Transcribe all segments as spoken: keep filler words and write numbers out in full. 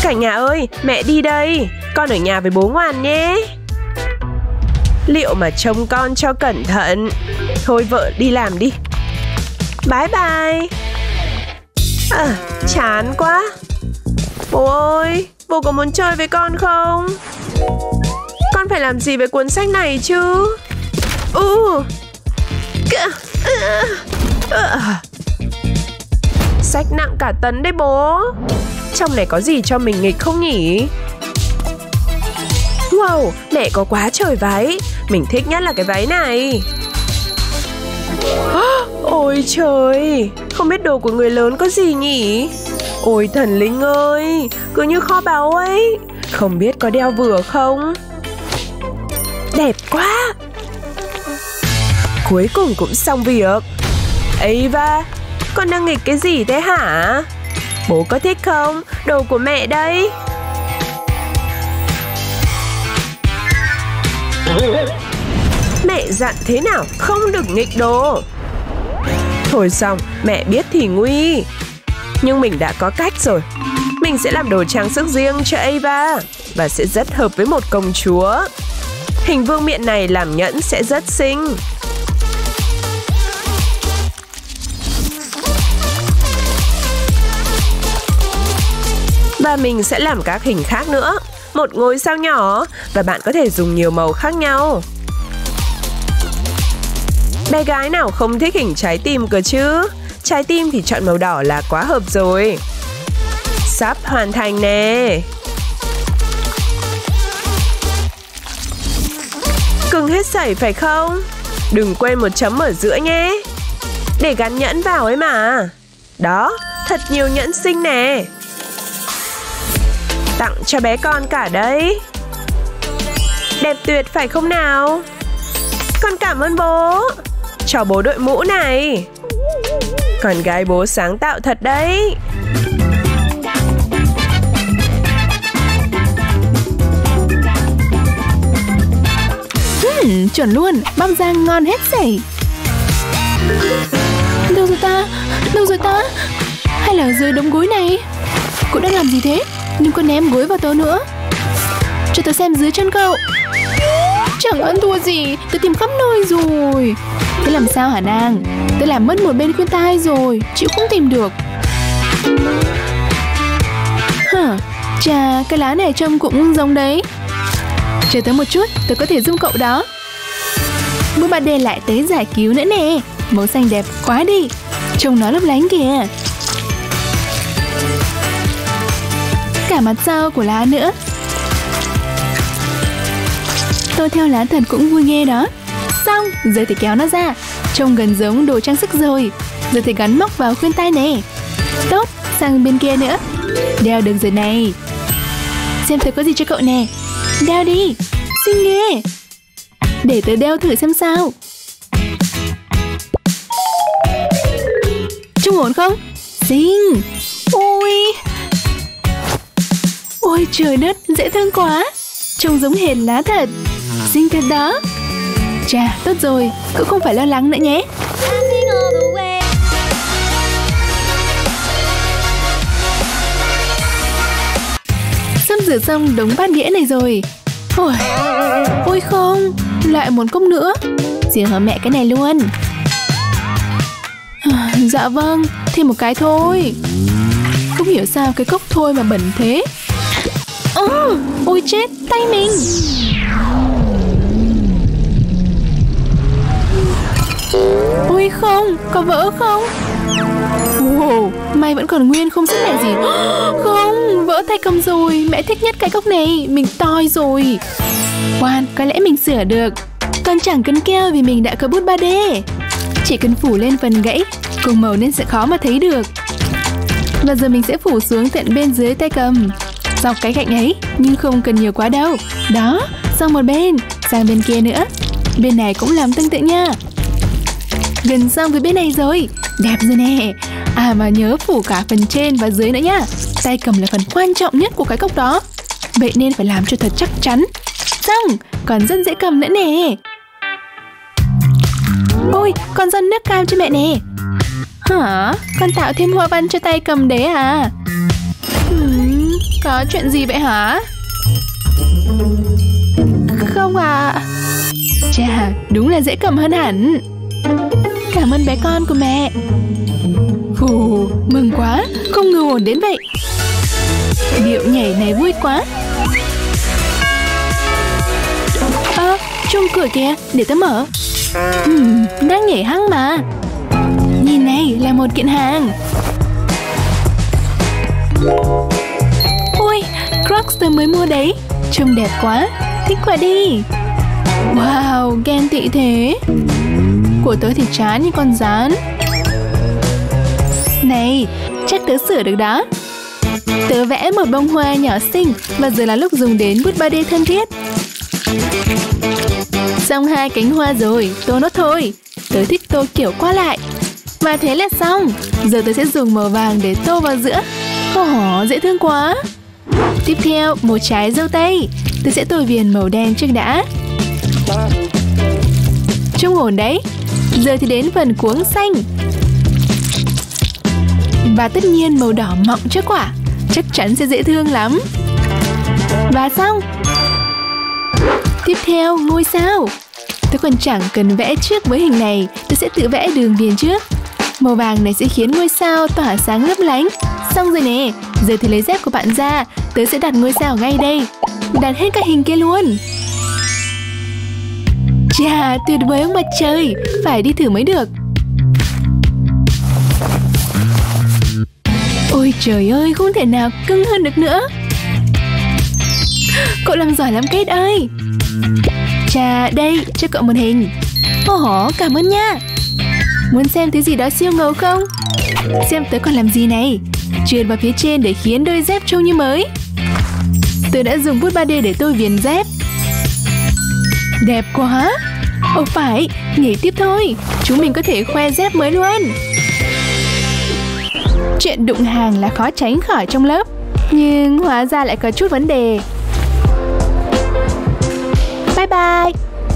Cả nhà ơi, mẹ đi đây. Con ở nhà với bố ngoan nhé. Liệu mà trông con cho cẩn thận. Thôi vợ đi làm đi. Bye bye. À, chán quá. Bố ơi, bố có muốn chơi với con không? Con phải làm gì với cuốn sách này chứ? Ừ. Sách nặng cả tấn đấy bố. Trong này có gì cho mình nghịch không nhỉ? Wow, mẹ có quá trời váy. Mình thích nhất là cái váy này. Ôi trời, không biết đồ của người lớn có gì nhỉ? Ôi thần linh ơi, cứ như kho báu ấy. Không biết có đeo vừa không? Đẹp quá. Cuối cùng cũng xong việc. Ava, con đang nghịch cái gì thế hả? Bố có thích không? Đồ của mẹ đây. Mẹ dặn thế nào không được nghịch đồ. Thôi xong, mẹ biết thì nguy. Nhưng mình đã có cách rồi. Mình sẽ làm đồ trang sức riêng cho Ava. Và sẽ rất hợp với một công chúa. Hình vương miện này làm nhẫn sẽ rất xinh. Và mình sẽ làm các hình khác nữa. Một ngôi sao nhỏ. Và bạn có thể dùng nhiều màu khác nhau. Bé gái nào không thích hình trái tim cơ chứ? Trái tim thì chọn màu đỏ là quá hợp rồi. Sắp hoàn thành nè. Cưng hết sảy phải không? Đừng quên một chấm ở giữa nhé. Để gắn nhẫn vào ấy mà. Đó, thật nhiều nhẫn xinh nè. Tặng cho bé con cả đấy. Đẹp tuyệt phải không nào? Con cảm ơn bố. Cho bố đội mũ này. Con gái bố sáng tạo thật đấy. uhm, Chuẩn luôn, bắp rang ngon hết sảy. Đâu rồi ta? Đâu rồi ta? Hay là dưới đống gối này? Cậu đang làm gì thế? Đừng có ném gối vào tớ nữa. Cho tớ xem dưới chân cậu. Chẳng ăn thua gì, tớ tìm khắp nơi rồi. Thế làm sao hả nàng? Tớ làm mất một bên khuyên tai rồi, chịu không tìm được. Hả? Chà, cái lá này trông cũng giống đấy. Chờ tớ một chút, tớ có thể giúp cậu đó. Bố bà đề lại tới giải cứu nữa nè. Màu xanh đẹp quá đi. Trông nó lấp lánh kìa. Cả mặt sau của lá nữa. Tôi theo lá thật cũng vui ghê đó. Xong, giờ thì kéo nó ra. Trông gần giống đồ trang sức rồi. Giờ thì gắn móc vào khuyên tai nè. Tốt, sang bên kia nữa. Đeo được rồi này. Xem tớ có gì cho cậu nè. Đeo đi, xinh ghê. Để tớ đeo thử xem sao. Trông ổn không? Xinh. Ôi Ôi trời đất, dễ thương quá. Trông giống hệt lá thật. Xinh thật đó. Chà, tốt rồi, cậu không phải lo lắng nữa nhé. Sắp rửa xong đống bát đĩa này rồi. Ôi, ôi không, lại một cốc nữa. Riêng hả mẹ cái này luôn. Dạ vâng, thêm một cái thôi. Không hiểu sao cái cốc thôi mà bẩn thế. Oh, ôi chết, tay mình. Ôi không, có vỡ không? Wow, may vẫn còn nguyên không sứt mẻ gì. Không, vỡ tay cầm rồi. Mẹ thích nhất cái cốc này, mình toi rồi. Khoan, có lẽ mình sửa được. Còn chẳng cần keo vì mình đã có bút ba D. Chỉ cần phủ lên phần gãy, cùng màu nên sẽ khó mà thấy được. Và giờ mình sẽ phủ xuống tận bên dưới tay cầm, dọc cái cạnh ấy, nhưng không cần nhiều quá đâu. Đó, xong một bên, sang bên kia nữa. Bên này cũng làm tương tự nha. Gần xong với bên này rồi. Đẹp rồi nè. À mà nhớ phủ cả phần trên và dưới nữa nhá. Tay cầm là phần quan trọng nhất của cái cốc đó. Vậy nên phải làm cho thật chắc chắn. Xong, còn rất dễ cầm nữa nè. Ôi, con dâng nước cam cho mẹ nè. Hả? Con tạo thêm hoa văn cho tay cầm đấy à? Hmm, Có chuyện gì vậy hả? Không à. Chà, đúng là dễ cầm hơn hẳn. Cảm ơn bé con của mẹ. Phù, mừng quá, không ngờ ổn đến vậy. Điệu nhảy này vui quá. Ơ, à, chuông cửa kìa, để tớ mở. Ừm, đang nhảy hăng mà. Nhìn này, là một kiện hàng. Ôi, Crocs tớ mới mua đấy. Trông đẹp quá, thích quá đi. Wow, ghen tị thế. Của tớ thì chán như con gián. Này, chắc tớ sửa được đó. Tớ vẽ một bông hoa nhỏ xinh và giờ là lúc dùng đến bút ba D thân thiết. Xong hai cánh hoa rồi, tô nốt thôi. Tớ thích tô kiểu qua lại. Và thế là xong. Giờ tớ sẽ dùng màu vàng để tô vào giữa. Ồ, dễ thương quá. Tiếp theo, một trái dâu tây. Tớ sẽ tô viền màu đen trước đã. Trông ổn đấy. Giờ thì đến phần cuống xanh. Và tất nhiên màu đỏ mọng cho quả. Chắc chắn sẽ dễ thương lắm. Và xong. Tiếp theo, ngôi sao. Tôi còn chẳng cần vẽ trước với hình này. Tôi sẽ tự vẽ đường viền trước. Màu vàng này sẽ khiến ngôi sao tỏa sáng lấp lánh. Xong rồi nè. Giờ thì lấy dép của bạn ra. Tớ sẽ đặt ngôi sao ngay đây. Đặt hết các hình kia luôn. Chà, tuyệt vời ông mặt trời. Phải đi thử mới được. Ôi trời ơi, không thể nào cưng hơn được nữa. Cậu làm giỏi lắm Kate ơi. Chà, đây, cho cậu một hình. Ồ, cảm ơn nha. Muốn xem thứ gì đó siêu ngầu không? Xem tớ còn làm gì này. Trượt vào phía trên để khiến đôi dép trông như mới. Tớ đã dùng bút ba D để tô viền dép. Đẹp quá. Ồ phải, nhảy tiếp thôi. Chúng mình có thể khoe dép mới luôn. Chuyện đụng hàng là khó tránh khỏi trong lớp. Nhưng hóa ra lại có chút vấn đề. Bye bye.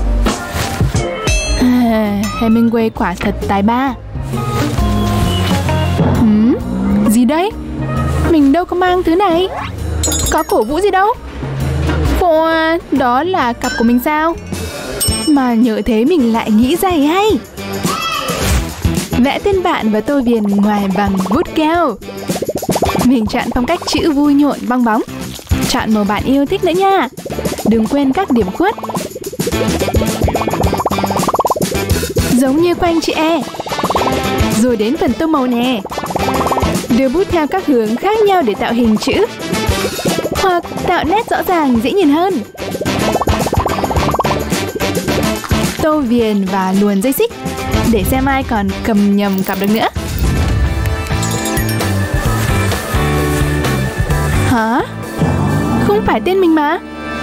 À, Hemingway quả thật tài ba. Hừm, gì đấy? Mình đâu có mang thứ này. Có cổ vũ gì đâu. Ồ, đó là cặp của mình sao? Mà nhớ thế mình lại nghĩ ra hay. Vẽ tên bạn và tô viền ngoài bằng bút keo. Mình chọn phong cách chữ vui nhộn bong bóng. Chọn màu bạn yêu thích nữa nha. Đừng quên các điểm khuất. Giống như quanh chữ E. Rồi đến phần tô màu nè. Đưa bút theo các hướng khác nhau để tạo hình chữ. Hoặc tạo nét rõ ràng dễ nhìn hơn. Tô viền và luồn dây xích. Để xem ai còn cầm nhầm cặp được nữa. Hả? Không phải tên mình mà.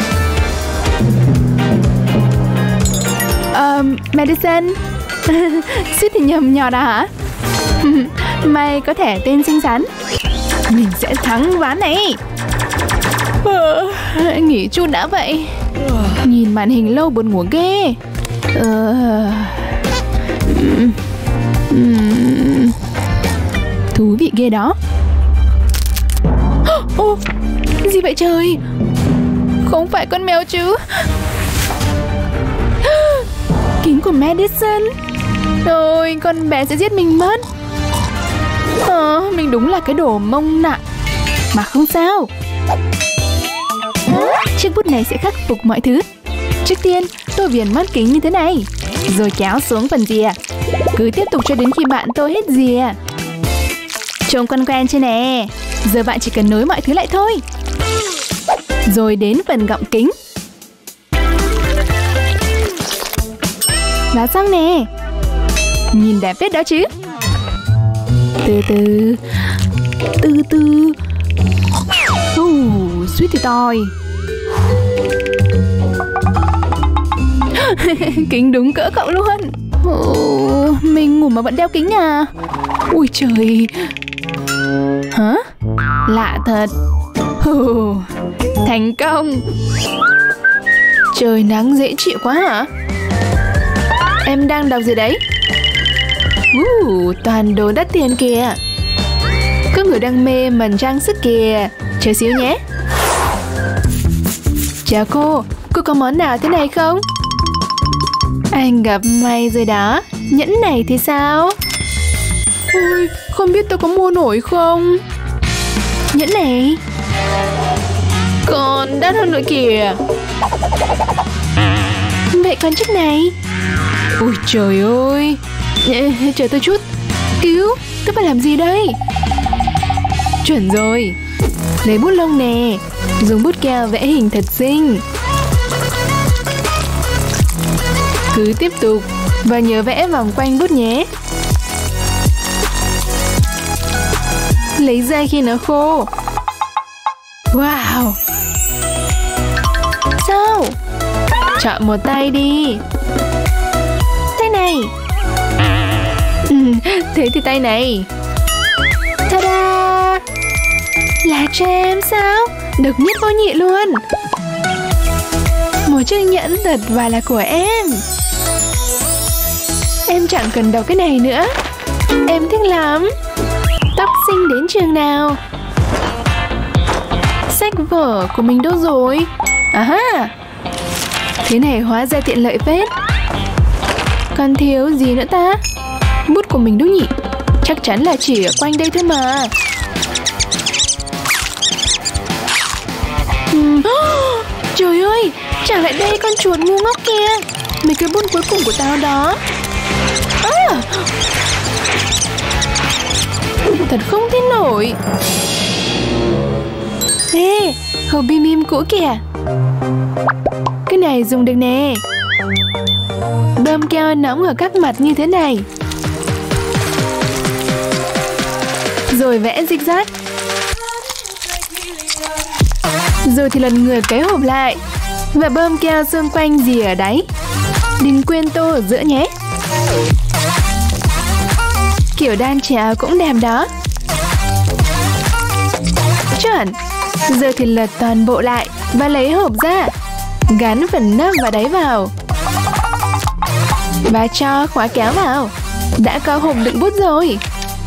Ờ, uh, Madison. Suýt thì nhầm nhọt à hả? May có thẻ tên xinh xắn. Mình sẽ thắng ván này. Ờ, nghỉ chút đã vậy. Nhìn màn hình lâu buồn ngủ ghê. Ờ... Uhm. Uhm. Thú vị ghê đó. Ô, oh, gì vậy trời? Không phải con mèo chứ? Kính của Madison. Rồi, con bé sẽ giết mình mất. Ờ, mình đúng là cái đồ mông nặng. Mà không sao. Chiếc bút này sẽ khắc phục mọi thứ. Trước tiên, tô viền mắt kính như thế này. Rồi kéo xuống phần rìa. Cứ tiếp tục cho đến khi bạn tô hết rìa. Trông con quen chưa nè. Giờ bạn chỉ cần nối mọi thứ lại thôi. Rồi đến phần gọng kính. Và xong nè. Nhìn đẹp phết đó chứ. Từ từ. Từ từ. uh, Suýt thì toi. Kính đúng cỡ cậu luôn. Ồ, mình ngủ mà vẫn đeo kính à. Ui trời. Hả? Lạ thật. Ồ, thành công. Trời nắng dễ chịu quá hả? Em đang đọc gì đấy? uh, Toàn đồ đắt tiền kìa. Có người đang mê mẩn trang sức kìa. Chờ xíu nhé. Chào cô, cô có món nào thế này không? Anh gặp may rồi đó. Nhẫn này thì sao? Ôi, không biết tôi có mua nổi không? Nhẫn này còn đắt hơn nữa kìa. Vậy còn chiếc này? Ôi trời ơi. Chờ tôi chút. Cứu, tôi phải làm gì đây? Chuẩn rồi. Lấy bút lông nè. Dùng bút keo vẽ hình thật xinh. Cứ tiếp tục và nhớ vẽ vòng quanh bút nhé. Lấy ra khi nó khô. Wow. Sao? Chọn một tay đi. Tay này. Ừ, thế thì tay này. Ta-da. Là cho em sao? Độc nhất vô nhị luôn. Một chiếc nhẫn thật và là của em. Em chẳng cần đọc cái này nữa. Em thích lắm. Tóc xinh đến trường nào. Sách vở của mình đâu rồi? À ha. Thế này hóa ra tiện lợi phết. Còn thiếu gì nữa ta? Bút của mình đâu nhỉ? Chắc chắn là chỉ ở quanh đây thôi mà. uhm. Trời ơi, trả lại đây con chuột ngu ngốc kia. Mấy cái bút cuối cùng của tao đó. À. Thật không tin nổi. Ê, hộp bim bim cũ kìa. Cái này dùng được nè. Bơm keo nóng ở các mặt như thế này. Rồi vẽ zigzag. Rồi thì lần ngược cái hộp lại. Và bơm keo xung quanh gì ở đáy. Đừng quên tô ở giữa nhé. Kiểu đan chéo cũng đẹp đó. Chuẩn. Giờ thì lật toàn bộ lại và lấy hộp ra. Gắn phần nắp và đáy vào. Và cho khóa kéo vào. Đã có hộp đựng bút rồi.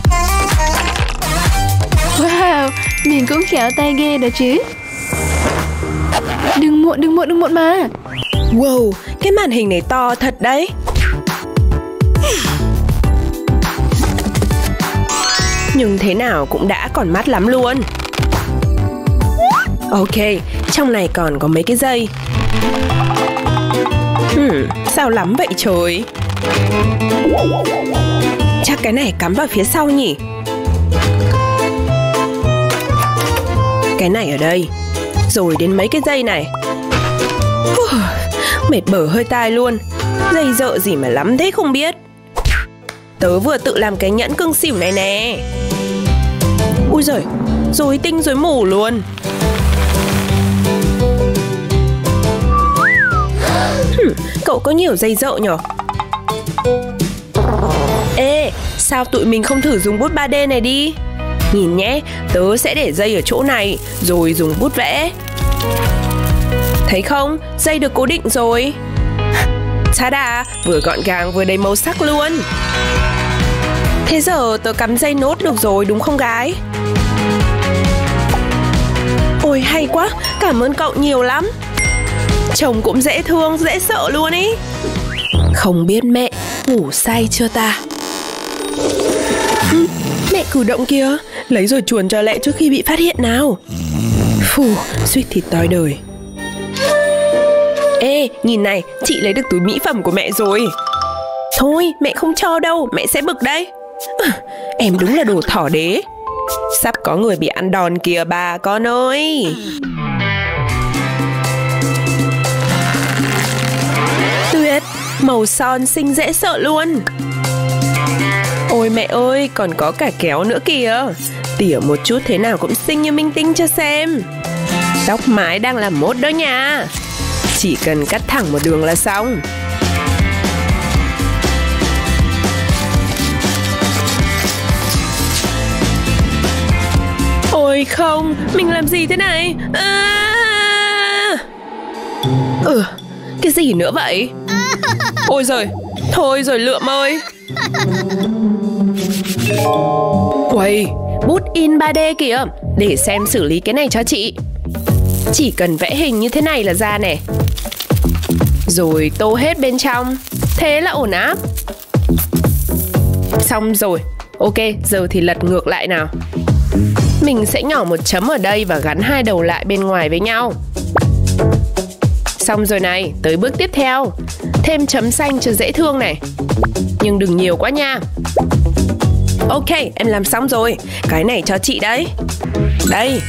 Wow, mình cũng khéo tay ghê đó chứ. Đừng muộn, đừng muộn, đừng muộn mà. Wow, cái màn hình này to thật đấy. Nhưng thế nào cũng đã còn mắt lắm luôn. Ok, trong này còn có mấy cái dây. Hmm, sao lắm vậy trời. Chắc cái này cắm vào phía sau nhỉ. Cái này ở đây. Rồi đến mấy cái dây này. Uf, mệt bở hơi tai luôn. Dây dợ gì mà lắm thế không biết. Tớ vừa tự làm cái nhẫn cưng xỉu này nè. Ui giời, rối tinh rối mù luôn. Hm, cậu có nhiều dây dợ nhở? Ê, sao tụi mình không thử dùng bút ba D này đi? Nhìn nhé, tớ sẽ để dây ở chỗ này, rồi dùng bút vẽ. Thấy không, dây được cố định rồi. Ta-da, vừa gọn gàng vừa đầy màu sắc luôn. Thế giờ tớ cắm dây nốt được rồi đúng không gái? Ôi hay quá, cảm ơn cậu nhiều lắm. Trông cũng dễ thương, dễ sợ luôn ý. Không biết mẹ ngủ say chưa ta? Ừ, mẹ cử động kìa. Lấy rồi chuồn cho Lệ trước khi bị phát hiện nào. Phù, suýt thịt tối đời. Ê, nhìn này, chị lấy được túi mỹ phẩm của mẹ rồi. Thôi, mẹ không cho đâu, mẹ sẽ bực đấy. À, em đúng là đồ thỏ đế. Sắp có người bị ăn đòn kìa bà con ơi. Tuyệt, màu son xinh dễ sợ luôn. Ôi mẹ ơi, còn có cả kéo nữa kìa. Tỉa một chút thế nào cũng xinh như minh tinh cho xem. Tóc mái đang làm mốt đó nha. Chỉ cần cắt thẳng một đường là xong. Ôi không, mình làm gì thế này? À! Ừ, cái gì nữa vậy? Ôi giời, thôi rồi Lượm ơi. Uầy, bút in ba D kìa. Để xem xử lý cái này cho chị. Chỉ cần vẽ hình như thế này là ra nè. Rồi tô hết bên trong. Thế là ổn áp. Xong rồi. Ok, giờ thì lật ngược lại nào. Mình sẽ nhỏ một chấm ở đây và gắn hai đầu lại bên ngoài với nhau. Xong rồi này, tới bước tiếp theo. Thêm chấm xanh cho dễ thương này. Nhưng đừng nhiều quá nha. Ok, em làm xong rồi. Cái này cho chị đấy. Đây.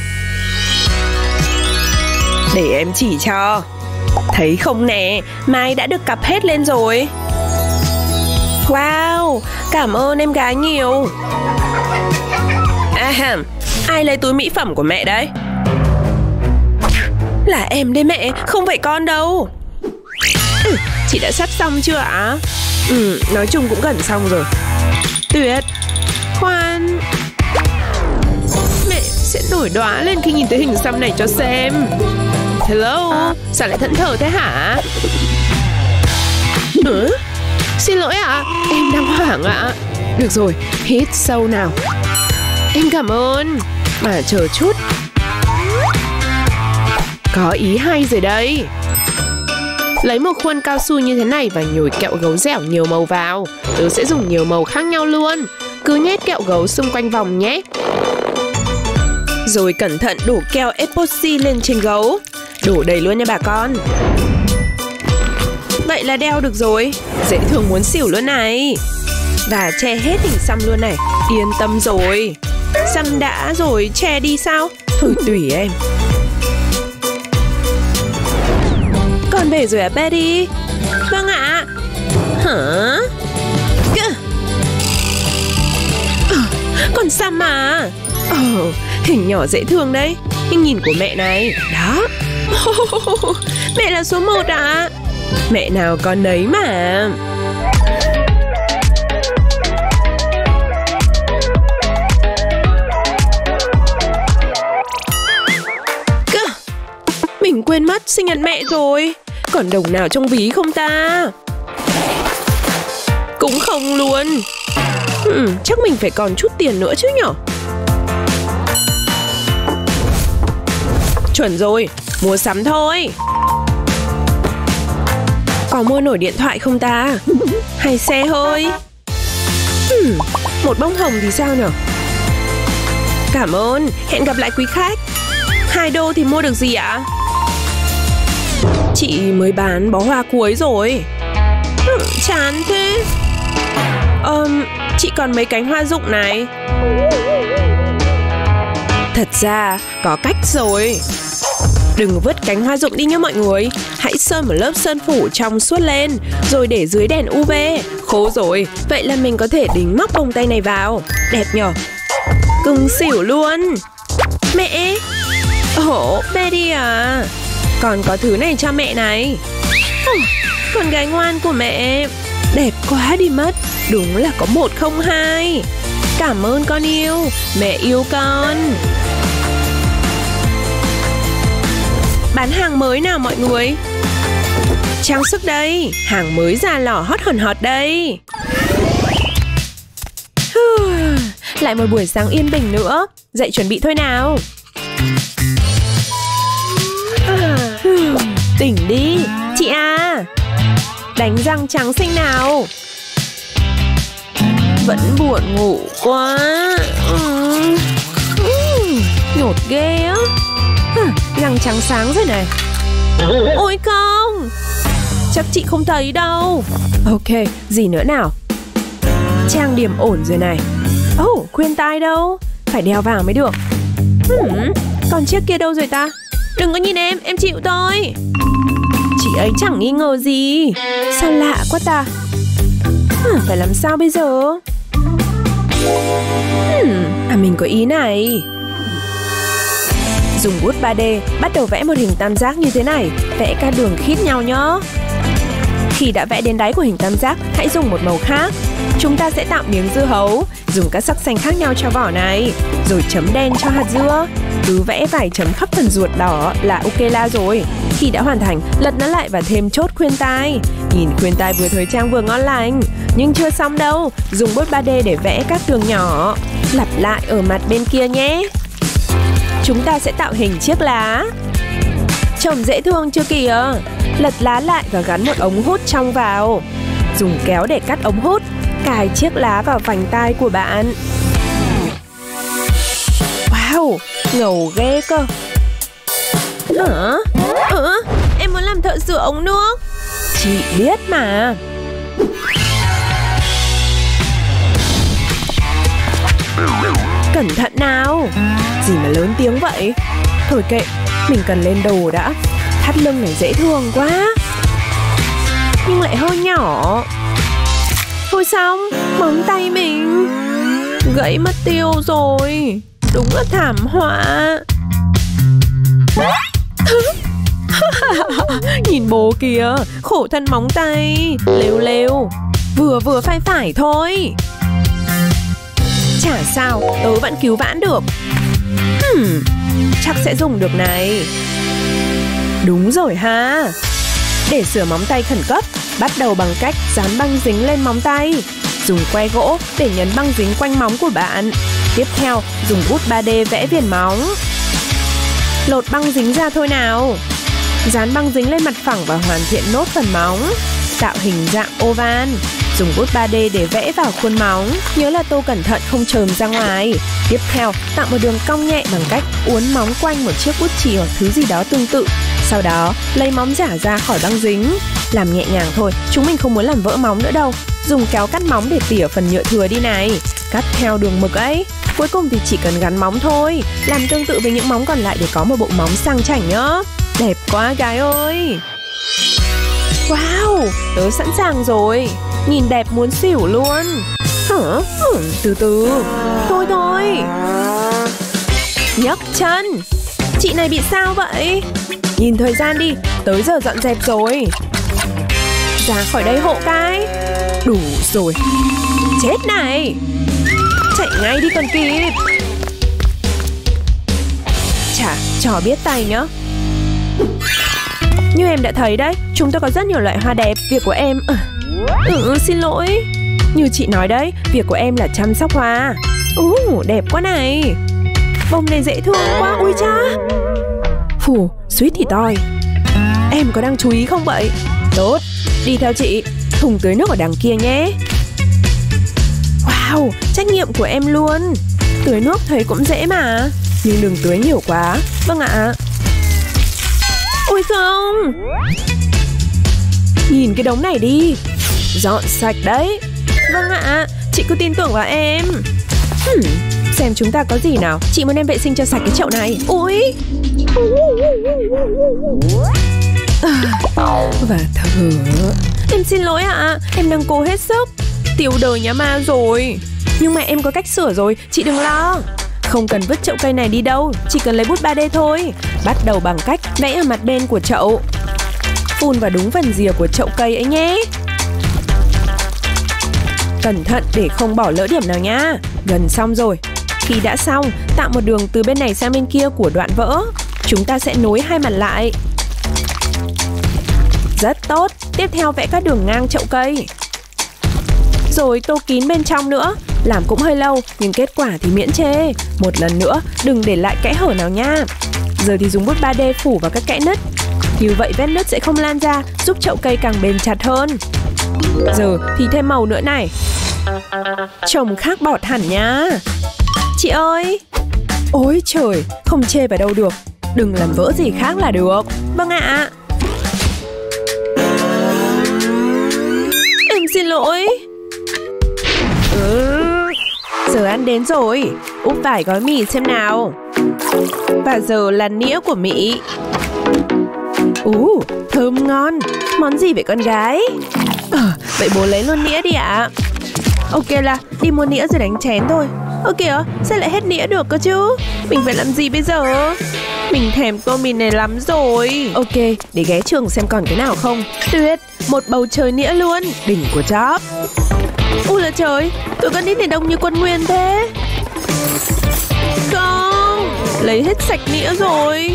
Để em chỉ cho. Thấy không nè, Mai đã được cặp hết lên rồi. Wow, cảm ơn em gái nhiều. À, ai lấy túi mỹ phẩm của mẹ đấy? Là em đấy mẹ, không phải con đâu. Ừ, chị đã sắp xong chưa ạ? Ừ, nói chung cũng gần xong rồi. Tuyệt. Khoan. Mẹ sẽ nổi đóa lên khi nhìn thấy hình xăm này cho xem. Hello, sao lại thẫn thờ thế hả? Ừ? Xin lỗi ạ, à? Em đang hoảng ạ. À? Được rồi, hít sâu nào. Em cảm ơn. Mà chờ chút. Có ý hay rồi đây. Lấy một khuôn cao su như thế này và nhồi kẹo gấu dẻo nhiều màu vào. Tớ sẽ dùng nhiều màu khác nhau luôn. Cứ nhét kẹo gấu xung quanh vòng nhé. Rồi cẩn thận đổ keo epoxy lên trên gấu. Đổ đầy luôn nha bà con. Vậy là đeo được rồi. Dễ thương muốn xỉu luôn này. Và che hết hình xăm luôn này. Yên tâm rồi. Xăm đã rồi, che đi sao? Thôi tùy em. Con về rồi à Betty? Vâng ạ. Hả? Con xăm mà. Oh, hình nhỏ dễ thương đấy. Nhưng nhìn của mẹ này. Đó. Oh, mẹ là số một à? Mẹ nào con đấy mà. Mình quên mất sinh nhật mẹ rồi. Còn đồng nào trong ví không ta? Cũng không luôn. ừ, Chắc mình phải còn chút tiền nữa chứ nhở. Chuẩn rồi, mua sắm thôi. Có mua nổi điện thoại không ta? Hay xe hơi? hmm, Một bông hồng thì sao nhở? Cảm ơn, hẹn gặp lại quý khách. Hai đô thì mua được gì ạ? Chị mới bán bó hoa cuối rồi. ừ, Chán thế. um, Chị còn mấy cánh hoa rụng này. Thật ra có cách rồi. Đừng vứt cánh hoa rụng đi nhé mọi người. Hãy sơn một lớp sơn phủ trong suốt lên. Rồi để dưới đèn u vê. Khô rồi, vậy là mình có thể đính móc bông tay này vào. Đẹp nhở? Cưng xỉu luôn. Mẹ. Ồ, Betty à. Còn có thứ này cho mẹ này. oh, Con gái ngoan của mẹ. Đẹp quá đi mất. Đúng là có một không hai. Cảm ơn con yêu. Mẹ yêu con. Bán hàng mới nào mọi người. Trang sức đây. Hàng mới ra lò hot hòn hot đây. Lại một buổi sáng yên bình nữa. Dậy chuẩn bị thôi nào. Tỉnh đi. Chị à. Đánh răng trắng xinh nào. Vẫn buồn ngủ quá. ừ. Ừ. Nhột ghê á. Răng trắng sáng rồi này. Ôi không. Chắc chị không thấy đâu. Ok, gì nữa nào. Trang điểm ổn rồi này. Oh, khuyên tai đâu. Phải đeo vào mới được. hmm. Còn chiếc kia đâu rồi ta? Đừng có nhìn em, em chịu thôi. Chị ấy chẳng nghi ngờ gì. Sao lạ quá ta. hmm, Phải làm sao bây giờ? hmm, À mình có ý này. Dùng bút ba D bắt đầu vẽ một hình tam giác như thế này. Vẽ các đường khít nhau nhé. Khi đã vẽ đến đáy của hình tam giác, hãy dùng một màu khác. Chúng ta sẽ tạo miếng dưa hấu. Dùng các sắc xanh khác nhau cho vỏ này. Rồi chấm đen cho hạt dưa. Cứ vẽ vài chấm khắp phần ruột đỏ là ok la rồi. Khi đã hoàn thành, lật nó lại và thêm chốt khuyên tai. Nhìn khuyên tai vừa thời trang vừa ngon lành. Nhưng chưa xong đâu. Dùng bút ba D để vẽ các đường nhỏ. Lặp lại ở mặt bên kia nhé. Chúng ta sẽ tạo hình chiếc lá. Trông dễ thương chưa kìa. Lật lá lại và gắn một ống hút trong vào. Dùng kéo để cắt ống hút. Cài chiếc lá vào vành tai của bạn. Wow, ngầu ghê cơ. Hả? Ừ, em muốn làm thợ sửa ống nước. Chị biết mà. Cẩn thận nào. Gì mà lớn tiếng vậy? Thôi kệ, mình cần lên đồ đã. Thắt lưng này dễ thương quá, nhưng lại hơi nhỏ. Thôi xong, móng tay mình gãy mất tiêu rồi. Đúng là thảm họa. Nhìn bố kìa, khổ thân móng tay. Lêu lêu, vừa vừa phải phải thôi. Chả sao, tớ vẫn cứu vãn được. hmm, Chắc sẽ dùng được này. Đúng rồi ha. Để sửa móng tay khẩn cấp, bắt đầu bằng cách dán băng dính lên móng tay. Dùng que gỗ để nhấn băng dính quanh móng của bạn. Tiếp theo, dùng bút ba D vẽ viền móng. Lột băng dính ra thôi nào. Dán băng dính lên mặt phẳng và hoàn thiện nốt phần móng. Tạo hình dạng oval. Dùng bút ba D để vẽ vào khuôn móng. Nhớ là tô cẩn thận không chồm ra ngoài. Tiếp theo, tạo một đường cong nhẹ bằng cách uốn móng quanh một chiếc bút chì hoặc thứ gì đó tương tự. Sau đó, lấy móng giả ra khỏi băng dính. Làm nhẹ nhàng thôi, chúng mình không muốn làm vỡ móng nữa đâu. Dùng kéo cắt móng để tỉa phần nhựa thừa đi này. Cắt theo đường mực ấy. Cuối cùng thì chỉ cần gắn móng thôi. Làm tương tự với những móng còn lại để có một bộ móng sang chảnh nhá. Đẹp quá gái ơi. Wow, tớ sẵn sàng rồi. Nhìn đẹp muốn xỉu luôn. Hả? Ừ, từ từ. Thôi thôi. Nhấc chân. Chị này bị sao vậy? Nhìn thời gian đi, tới giờ dọn dẹp rồi. Ra khỏi đây hộ cái. Đủ rồi. Chết này. Chạy ngay đi còn kịp. Chà, trò biết tay nhá. Như em đã thấy đấy, chúng tôi có rất nhiều loại hoa đẹp. Việc của em... Ừ, xin lỗi. Như chị nói đấy, việc của em là chăm sóc hoa. Ú, đẹp quá này. Bông này dễ thương quá, ui cha. Phù, suýt thì toi. Em có đang chú ý không vậy? Tốt, đi theo chị. Thùng tưới nước ở đằng kia nhé. Wow, trách nhiệm của em luôn. Tưới nước thấy cũng dễ mà. Nhưng đừng tưới nhiều quá. Vâng ạ. Ôi không. Nhìn cái đống này đi. Dọn sạch đấy. Vâng ạ, chị cứ tin tưởng vào em. hmm, Xem chúng ta có gì nào. Chị muốn em vệ sinh cho sạch cái chậu này. Ui. À, và thở. Em xin lỗi ạ, à, em đang cố hết sức. Tiêu đời nhà ma rồi. Nhưng mà em có cách sửa rồi, chị đừng lo. Không cần vứt chậu cây này đi đâu. Chỉ cần lấy bút ba D thôi. Bắt đầu bằng cách vẽ ở mặt bên của chậu. Phun vào đúng phần rìa của chậu cây ấy nhé. Cẩn thận để không bỏ lỡ điểm nào nhá. Gần xong rồi. Khi đã xong, tạo một đường từ bên này sang bên kia của đoạn vỡ. Chúng ta sẽ nối hai mặt lại. Rất tốt. Tiếp theo vẽ các đường ngang chậu cây. Rồi tô kín bên trong nữa. Làm cũng hơi lâu, nhưng kết quả thì miễn chê. Một lần nữa, đừng để lại kẽ hở nào nha. Giờ thì dùng bút ba D phủ vào các kẽ nứt. Như vậy vết nứt sẽ không lan ra, giúp chậu cây càng bền chặt hơn. Giờ thì thêm màu nữa này. Trông khác bọt hẳn nhá. Chị ơi. Ôi trời, không chê vào đâu được. Đừng làm vỡ gì khác là được. Vâng ạ. Em xin lỗi. Ừ, giờ ăn đến rồi. Úp vài gói mì xem nào. Và giờ là nĩa của Mỹ. Ú, thơm ngon. Món gì vậy con gái? À, vậy bố lấy luôn nĩa đi ạ. À. Ok là đi mua nĩa rồi đánh chén thôi. Ơ kìa, sao lại hết nĩa được cơ chứ? Mình phải làm gì bây giờ? Mình thèm tô mì này lắm rồi. Ok, để ghé trường xem còn cái nào không. Tuyệt, một bầu trời nĩa luôn. Đỉnh của job. Ui là trời, tụi con nít này đông như quân nguyên thế. Không, lấy hết sạch nĩa rồi.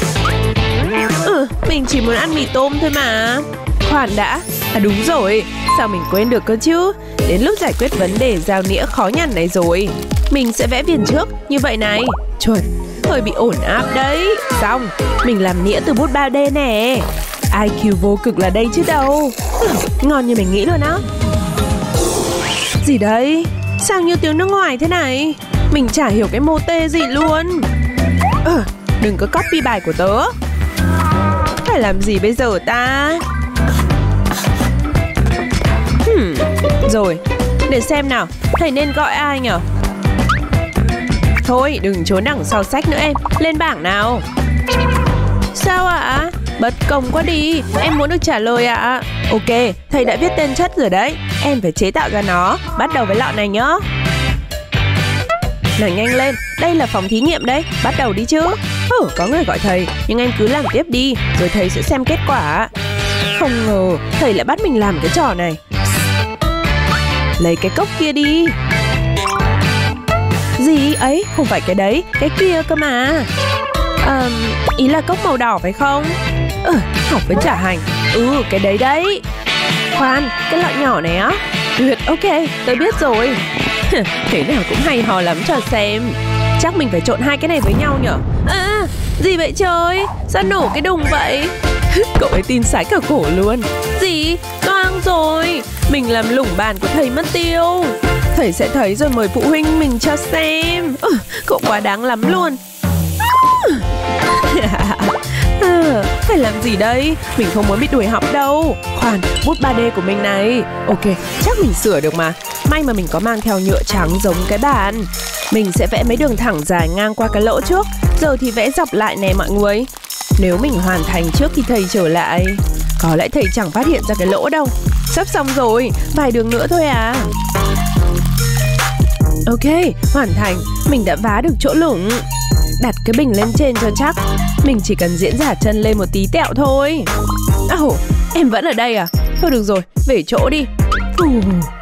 Ừ, mình chỉ muốn ăn mì tôm thôi mà. Khoan đã, à đúng rồi, Sao mình quên được cơ chứ? Đến lúc giải quyết vấn đề giao nĩa khó nhằn này rồi. Mình sẽ vẽ viền trước, như vậy này. Chuẩn, hơi bị ổn áp đấy. Xong, mình làm nĩa từ bút ba D nè. i kiu vô cực là đây chứ đâu. ừ, Ngon như mình nghĩ luôn á. Gì đấy? Sao như tiếng nước ngoài thế này? Mình chả hiểu cái mô tê gì luôn. ừ, Đừng có copy bài của tớ. Phải làm gì bây giờ ta? Hmm, rồi, để xem nào. Thầy nên gọi ai nhở? Thôi, đừng trốn đằng sau sách nữa em. Lên bảng nào. Sao ạ? À? Bất công quá đi. Em muốn được trả lời ạ. À? Ok, thầy đã viết tên chất rồi đấy. Em phải chế tạo ra nó. Bắt đầu với lọ này nhá. Nào nhanh lên, đây là phòng thí nghiệm đấy. Bắt đầu đi chứ. Ừ, có người gọi thầy, nhưng em cứ làm tiếp đi, rồi thầy sẽ xem kết quả. Không ngờ thầy lại bắt mình làm cái trò này. Lấy cái cốc kia đi. Gì ấy? Không phải cái đấy, cái kia cơ mà. à, Ý là cốc màu đỏ phải không? Ừ, học với trả hành. Ừ, cái đấy đấy. Khoan, cái lọ nhỏ này á. Tuyệt, ok, tôi biết rồi. Thế nào cũng hay hò lắm cho xem. Chắc mình phải trộn hai cái này với nhau nhở? À, gì vậy trời? Sao nổ cái đùng vậy? Cậu ấy tin sái cả cổ luôn. Gì? Toang rồi. Mình làm lủng bàn của thầy mất tiêu. Thầy sẽ thấy rồi mời phụ huynh mình cho xem. ừ, Cậu quá đáng lắm luôn. à, Phải làm gì đây? Mình không muốn bị đuổi học đâu. Khoan, bút ba D của mình này. Ok, chắc mình sửa được mà. May mà mình có mang theo nhựa trắng giống cái bàn. Mình sẽ vẽ mấy đường thẳng dài ngang qua cái lỗ trước. Giờ thì vẽ dọc lại nè mọi người. Nếu mình hoàn thành trước khi thầy trở lại, có lẽ thầy chẳng phát hiện ra cái lỗ đâu. Sắp xong rồi, vài đường nữa thôi à. Ok, hoàn thành. Mình đã vá được chỗ lủng. Đặt cái bình lên trên cho chắc. Mình chỉ cần diễn giả chân lên một tí tẹo thôi. Ồ, oh, em vẫn ở đây à? Thôi được rồi, về chỗ đi. uh.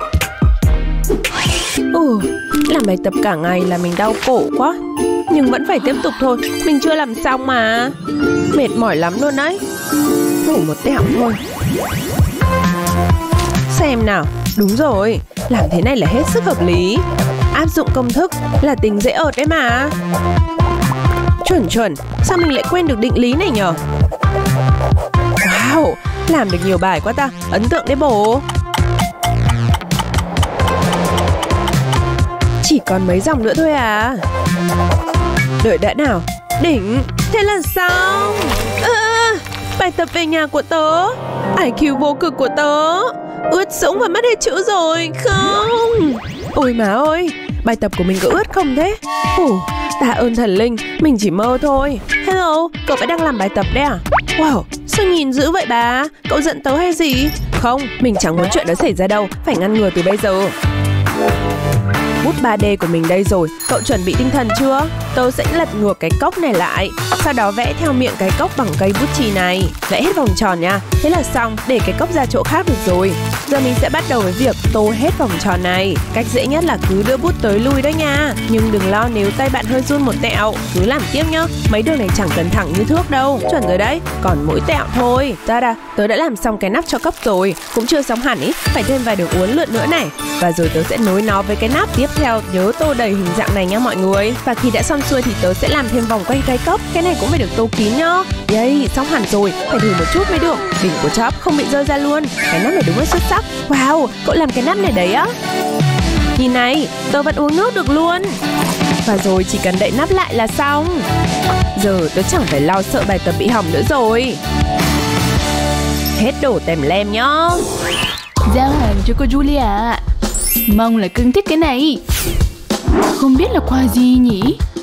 Uh, làm bài tập cả ngày là mình đau cổ quá. Nhưng vẫn phải tiếp tục thôi. Mình chưa làm xong mà. Mệt mỏi lắm luôn đấy. Ngủ một tẹo thôi. Xem nào. Đúng rồi, làm thế này là hết sức hợp lý. Áp dụng công thức là tính dễ ợt đấy mà. Chuẩn chuẩn. Sao mình lại quên được định lý này nhở? Wow, làm được nhiều bài quá ta. Ấn tượng đấy bố. Chỉ còn mấy dòng nữa thôi à. Đợi đã nào. Đỉnh. Thế là xong. à, Bài tập về nhà của tớ. i kiu vô cực của tớ. Ướt sũng và mất hết chữ rồi. Không. Ôi má ơi, bài tập của mình có ướt không thế? Ủa, tạ ơn thần linh, mình chỉ mơ thôi. Hello, cậu vẫn đang làm bài tập đấy à? Wow, sao nhìn dữ vậy bà? Cậu giận tớ hay gì? Không, mình chẳng muốn chuyện đó xảy ra đâu. Phải ngăn ngừa từ bây giờ. Bút ba D của mình đây rồi. Cậu chuẩn bị tinh thần chưa? Tớ sẽ lật ngược cái cốc này lại. Sau đó vẽ theo miệng cái cốc bằng cây bút chì này. Vẽ hết vòng tròn nha. Thế là xong, để cái cốc ra chỗ khác được rồi. Giờ mình sẽ bắt đầu với việc tô hết vòng tròn này. Cách dễ nhất là cứ đưa bút tới lui đó nha. Nhưng đừng lo nếu tay bạn hơi run một tẹo. Cứ làm tiếp nhá. Mấy đường này chẳng cần thẳng như thước đâu. Chuẩn rồi đấy. Còn mỗi tẹo thôi. Ta đã, tớ đã làm xong cái nắp cho cốc rồi. Cũng chưa xong hẳn ý. Phải thêm vài đường uốn lượn nữa này. Và rồi tớ sẽ nối nó với cái nắp. Tiếp theo nhớ tô đầy hình dạng này nha mọi người. Và khi đã xong xuôi thì tớ sẽ làm thêm vòng quanh cái cốc. Cái này cũng phải được tô kín nhá. Yay, xong hẳn rồi. Phải thử một chút mới được. Đỉnh của chóp không bị rơi ra luôn. Cái nắp này đúng là xuất sắc. Wow, cậu làm cái nắp này đấy á. Nhìn này, tớ vẫn uống nước được luôn. Và rồi chỉ cần đậy nắp lại là xong. Giờ tớ chẳng phải lo sợ bài tập bị hỏng nữa rồi. Hết đổ tèm lem nhá. Giao hàng cho cô Julia. Mong là cưng thích cái này. Không biết là quà gì nhỉ?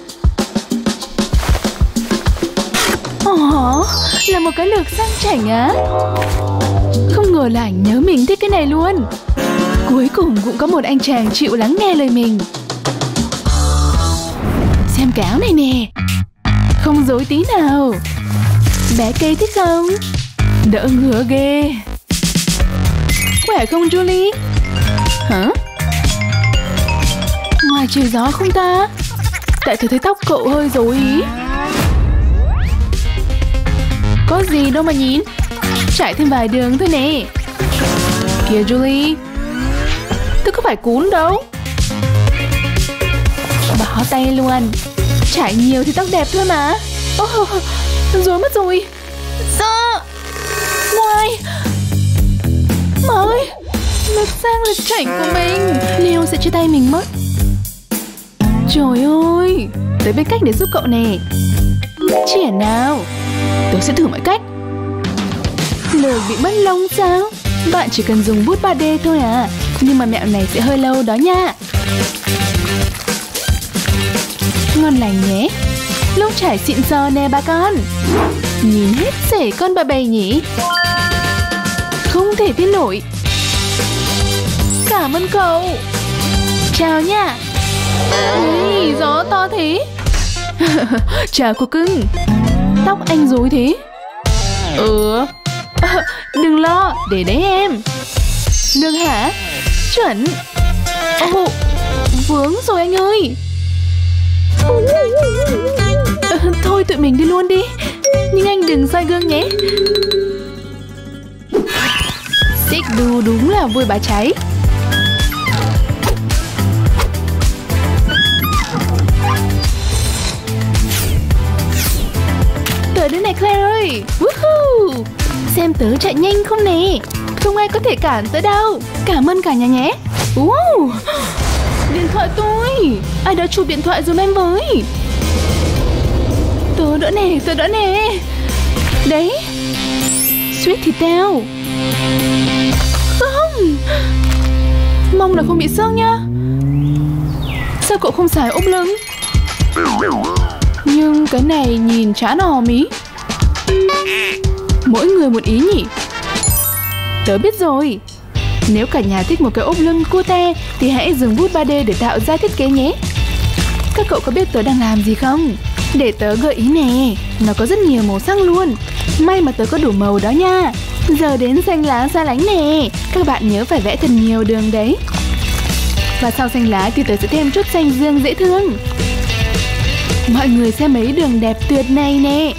Ồ, là một cái lược sang chảnh á. Không ngờ là anh nhớ mình thích cái này luôn. Cuối cùng cũng có một anh chàng chịu lắng nghe lời mình. Xem cái áo này nè. Không dối tí nào. Bé Kay thích không? Đỡ ngứa ghê. Khỏe không Julie? Hả? Ngoài trời gió không ta? Tại tôi thấy tóc cậu hơi rối ý. Có gì đâu mà nhìn. Trải thêm vài đường thôi nè. kìa Julie. Tôi có phải cún đâu. Bỏ tay luôn. Trải nhiều thì tóc đẹp thôi mà. Oh, rối mất rồi. Sợ. Ngoài. Mới. Lật sang lật chảnh của mình. Leo sẽ chia tay mình mất. Trời ơi. Tớ biết cách để giúp cậu nè. Triển nào. Tớ sẽ thử mọi cách. Lười bị mất lông sao? Bạn chỉ cần dùng bút ba D thôi à. Nhưng mà mẹo này sẽ hơi lâu đó nha. Ngon lành nhé. Lông trải xịn sò nè bà con. Nhìn hết sể con bà bầy nhỉ. Không thể tin nổi. Cảm ơn cậu. Chào nha. Ê, gió to thế. Chào cô cưng. Tóc anh rối thế. Ừ à, đừng lo, để đấy em. Được hả? Chuẩn. Ồ, vướng rồi anh ơi. à, Thôi tụi mình đi luôn đi. Nhưng anh đừng soi gương nhé. Xích đu đúng là vui bà cháy. Tớ đến này Claire ơi. Woohoo. Xem tớ chạy nhanh không nè. Không ai có thể cản tớ đâu. Cảm ơn cả nhà nhé. uh, Điện thoại tôi. Ai đó chụp điện thoại giùm em với. Tớ đỡ nè, tớ đỡ nè. Đấy. Suýt thì teo. Không. Mong là không bị xước nhá. Sao cậu không xài ốp lưng? Nhưng cái này nhìn chán hòm ý. Mỗi người một ý nhỉ. Tớ biết rồi. Nếu cả nhà thích một cái ốp lưng cute thì hãy dùng bút ba D để tạo ra thiết kế nhé. Các cậu có biết tớ đang làm gì không? Để tớ gợi ý nè. Nó có rất nhiều màu sắc luôn. May mà tớ có đủ màu đó nha. Giờ đến xanh lá xa lánh nè. Các bạn nhớ phải vẽ thật nhiều đường đấy. Và sau xanh lá thì tớ sẽ thêm chút xanh dương dễ thương. Mọi người xem mấy đường đẹp tuyệt này nè.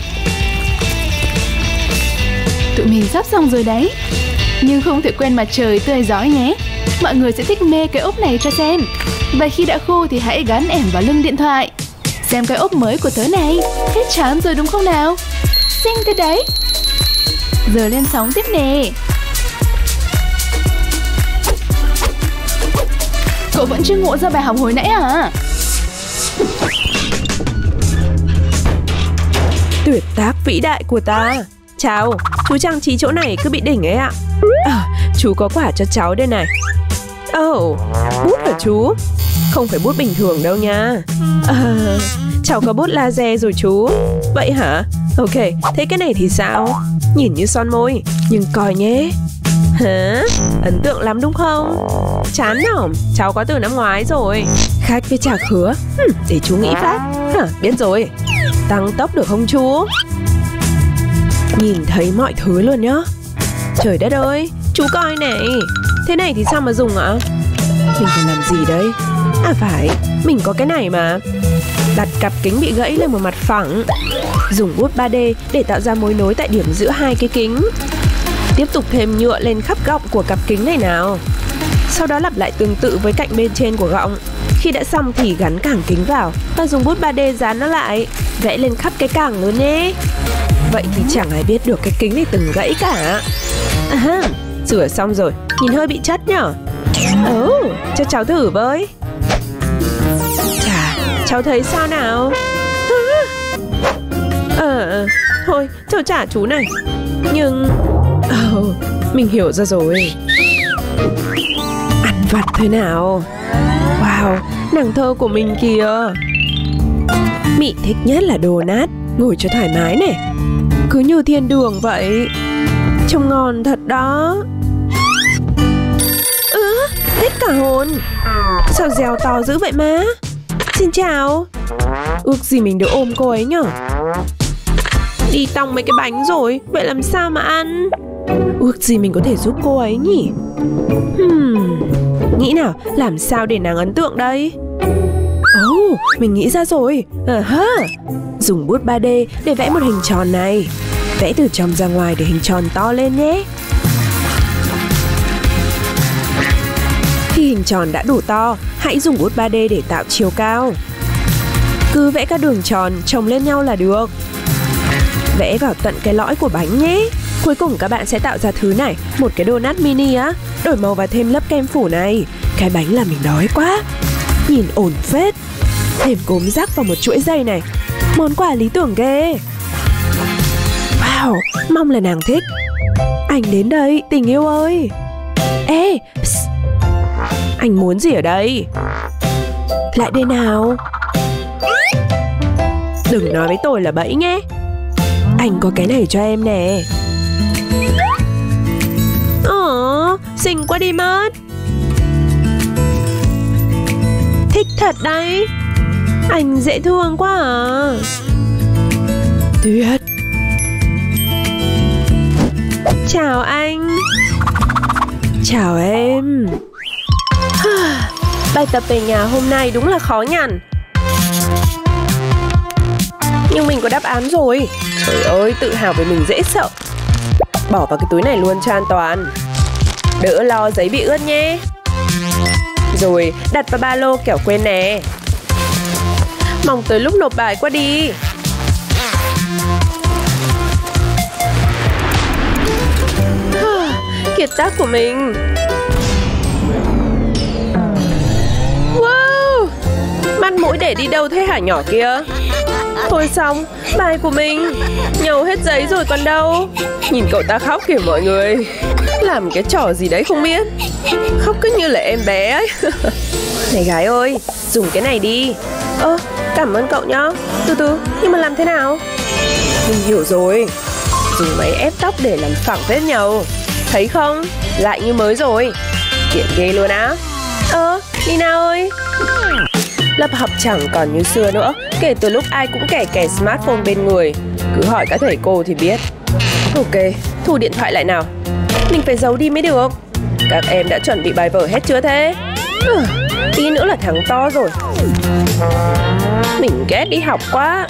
Tụi mình sắp xong rồi đấy. Nhưng không thể quên mặt trời tươi rói nhé. Mọi người sẽ thích mê cái ốp này cho xem. Và khi đã khô thì hãy gắn ẻm vào lưng điện thoại. Xem cái ốp mới của tớ này. Hết chán rồi đúng không nào? Xinh thế đấy. Giờ lên sóng tiếp nè. Cậu vẫn chưa ngộ ra bài học hồi nãy à? Tuyệt tác vĩ đại của ta. Chào, chú trang trí chỗ này cứ bị đỉnh ấy ạ. À, chú có quả cho cháu đây này. Oh, bút hả chú? Không phải bút bình thường đâu nha. À, cháu có bút laser rồi chú. Vậy hả? Ok, thế cái này thì sao? Nhìn như son môi, nhưng coi nhé. Hả? Ấn tượng lắm đúng không? Chán không? Cháu có từ năm ngoái rồi. Khách với trà khứa. Hm, để chú nghĩ phát. Hả, biết rồi. Tăng tốc được không chú? Nhìn thấy mọi thứ luôn nhá. Trời đất ơi, chú coi này. Thế này thì sao mà dùng ạ? Mình phải làm gì đây? À phải, mình có cái này mà. Đặt cặp kính bị gãy lên một mặt phẳng. Dùng bút ba D để tạo ra mối nối tại điểm giữa hai cái kính. Tiếp tục thêm nhựa lên khắp gọng của cặp kính này nào. Sau đó lặp lại tương tự với cạnh bên trên của gọng. Khi đã xong thì gắn cảng kính vào và dùng bút ba D dán nó lại. Vẽ lên khắp cái cảng luôn nhé. Vậy thì chẳng ai biết được cái kính này từng gãy cả. À, sửa xong rồi, nhìn hơi bị chất nhở. Ồ, oh, cho cháu thử với. Chà, cháu thấy sao nào? Ờ, à, thôi, cháu trả chú này. Nhưng... Oh, mình hiểu ra rồi. Ăn vặt thế nào? Wow, nàng thơ của mình kìa. Mị thích nhất là đồ nát. Ngồi cho thoải mái này. Cứ như thiên đường vậy. Trông ngon thật đó. Ứ, ừ, hết cả hồn. Sao dèo to dữ vậy má? Xin chào. Ước gì mình được ôm cô ấy nhở. Đi tong mấy cái bánh rồi. Vậy làm sao mà ăn? Ước gì mình có thể giúp cô ấy nhỉ. hmm, Nghĩ nào, làm sao để nàng ấn tượng đây? Oh, mình nghĩ ra rồi. uh-huh. Dùng bút ba D để vẽ một hình tròn này. Vẽ từ trong ra ngoài để hình tròn to lên nhé. Hình tròn đã đủ to, hãy dùng bút ba D để tạo chiều cao. Cứ vẽ các đường tròn chồng lên nhau là được. Vẽ vào tận cái lõi của bánh nhé. Cuối cùng các bạn sẽ tạo ra thứ này, một cái donut mini á. Đổi màu và thêm lớp kem phủ này. Cái bánh là mình đói quá. Nhìn ổn phết. Thêm cốm rắc vào một chuỗi dây này. Món quà lý tưởng ghê. Wow, mong là nàng thích. Anh đến đây, tình yêu ơi. Ê, psst. Anh muốn gì ở đây? Lại đây nào. Đừng nói với tôi là bẫy nhé. Anh có cái này cho em nè. Ồ, xinh quá đi mất. Thích thật đấy. Anh dễ thương quá à. Tuyệt. Chào anh. Chào em. Bài tập về nhà hôm nay đúng là khó nhằn. Nhưng mình có đáp án rồi. Trời ơi, tự hào về mình dễ sợ. Bỏ vào cái túi này luôn cho an toàn. Đỡ lo giấy bị ướt nhé. Rồi, đặt vào ba lô kẻo quên nè. Mong tới lúc nộp bài qua đi. Kiệt tác của mình. Wow, mắt mũi để đi đâu thế hả nhỏ kia? Thôi xong, bài của mình nhầu hết giấy rồi còn đâu. Nhìn cậu ta khóc kìa mọi người. Làm cái trò gì đấy không biết. Khóc cứ như là em bé ấy. Này gái ơi, dùng cái này đi. Ơ, cảm ơn cậu nhá. Từ từ, nhưng mà làm thế nào? Mình hiểu rồi. Dùng máy ép tóc để làm phẳng vết nhầu. Thấy không? Lại như mới rồi. Tiện ghê luôn á. Ơ, đi nào ơi. Lớp học chẳng còn như xưa nữa. Kể từ lúc ai cũng kẻ kè smartphone bên người. Cứ hỏi các thầy cô thì biết. Ok, thu điện thoại lại nào. Mình phải giấu đi mới được. Các em đã chuẩn bị bài vở hết chưa thế? Ừ, tí nữa là thắng to rồi. Mình ghét đi học quá.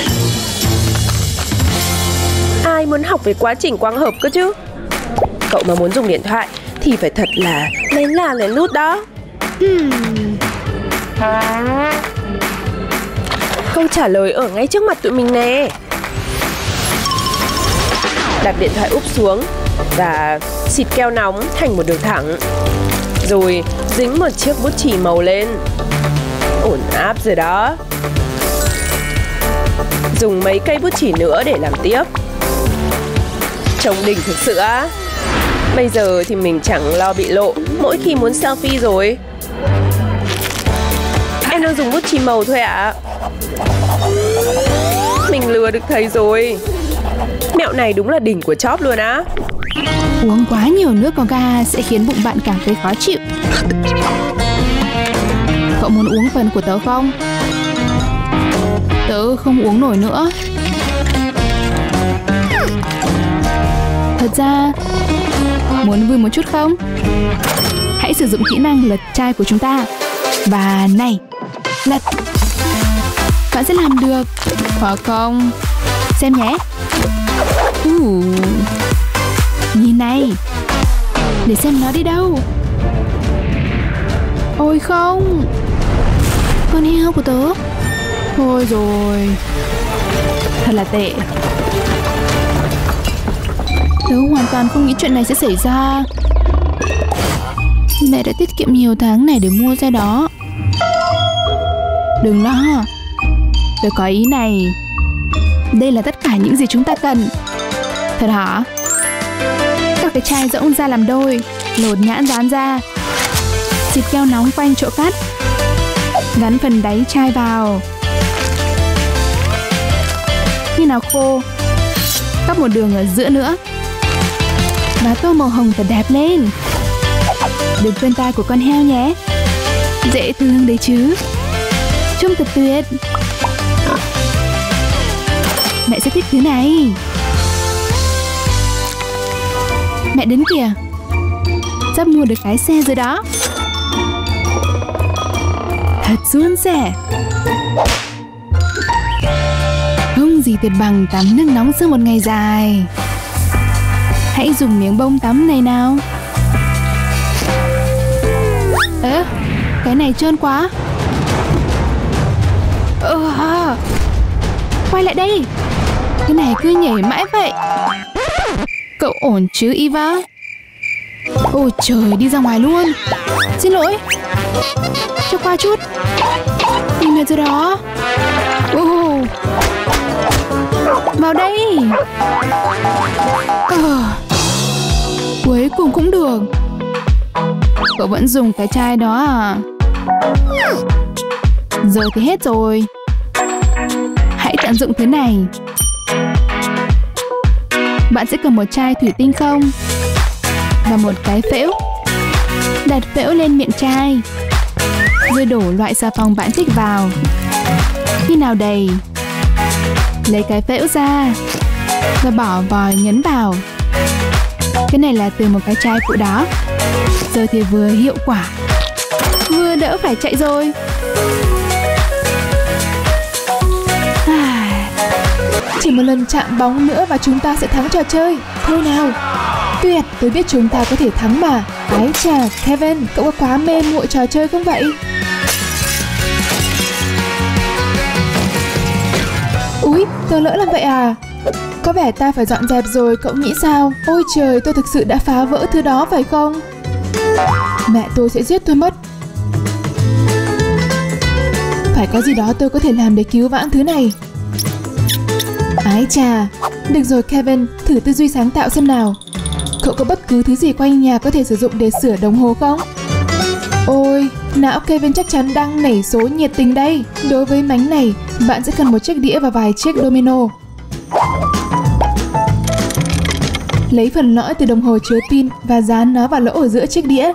Ai muốn học về quá trình quang hợp cơ chứ? Cậu mà muốn dùng điện thoại thì phải thật là lén là lén lút đó. Hmm. Câu trả lời ở ngay trước mặt tụi mình nè. Đặt điện thoại úp xuống và xịt keo nóng thành một đường thẳng. Rồi dính một chiếc bút chì màu lên. Ổn áp rồi đó. Dùng mấy cây bút chì nữa để làm tiếp. Trông đỉnh thực sự á. Bây giờ thì mình chẳng lo bị lộ mỗi khi muốn selfie rồi. Em đang dùng bút chì màu thôi ạ. Mình lừa được thầy rồi. Mẹo này đúng là đỉnh của chóp luôn á. Uống quá nhiều nước có ga sẽ khiến bụng bạn cảm thấy khó chịu. Cậu muốn uống phần của tớ không? Tớ không uống nổi nữa. Thật ra, muốn vui một chút không? Hãy sử dụng kỹ năng lật chai của chúng ta. Và này, lật. Bạn sẽ làm được, phải không? Xem nhé. uh. Nhìn này. Để xem nó đi đâu. Ôi không, con heo của tớ. Thôi rồi. Thật là tệ. Tớ hoàn toàn không nghĩ chuyện này sẽ xảy ra. Mẹ đã tiết kiệm nhiều tháng này để mua xe đó. Đừng lo, tớ có ý này. Đây là tất cả những gì chúng ta cần. Thật hả? Các cái chai rỗng ra làm đôi, lột nhãn dán ra, xịt keo nóng quanh chỗ cắt, gắn phần đáy chai vào. Khi nào khô, cắt một đường ở giữa nữa và tô màu hồng thật đẹp lên. Đừng quên tai của con heo nhé. Dễ thương đấy chứ. Trông thật tuyệt. Mẹ sẽ thích thứ này. Mẹ đến kìa. Sắp mua được cái xe rồi đó. Thật suôn sẻ. Không gì tuyệt bằng tắm nước nóng sau một ngày dài. Hãy dùng miếng bông tắm này nào. Ơ, cái này trơn quá. Ừ, quay lại đây. Cái này cứ nhảy mãi vậy. Cậu ổn chứ Eva? Ôi trời, đi ra ngoài luôn. Xin lỗi. Cho qua chút. Tìm hết rồi đó. Oh. Vào đây. ờ. Cuối cùng cũng được. Cậu vẫn dùng cái chai đó à? Giờ thì hết rồi. Hãy tận dụng thứ này. Bạn sẽ cần một chai thủy tinh không và một cái phễu. Đặt phễu lên miệng chai, rồi đổ loại xà phòng bạn thích vào. Khi nào đầy, lấy cái phễu ra và bỏ vòi nhấn vào. Cái này là từ một cái chai cũ đó. Giờ thì vừa hiệu quả, vừa đỡ phải chạy rồi. Chỉ một lần chạm bóng nữa và chúng ta sẽ thắng trò chơi. Thôi nào. Tuyệt, tôi biết chúng ta có thể thắng mà. Ái chà, Kevin, cậu có quá mê muội trò chơi không vậy? Úi, tớ lỡ làm vậy à? Có vẻ ta phải dọn dẹp rồi, cậu nghĩ sao? Ôi trời, tôi thực sự đã phá vỡ thứ đó phải không? Mẹ tôi sẽ giết tôi mất. Phải có gì đó tôi có thể làm để cứu vãn thứ này. Ái chà, được rồi Kevin, thử tư duy sáng tạo xem nào. Cậu có bất cứ thứ gì quanh nhà có thể sử dụng để sửa đồng hồ không? Ôi, não Kevin chắc chắn đang nảy số nhiệt tình đây. Đối với mánh này, bạn sẽ cần một chiếc đĩa và vài chiếc domino. Lấy phần lõi từ đồng hồ chứa pin và dán nó vào lỗ ở giữa chiếc đĩa.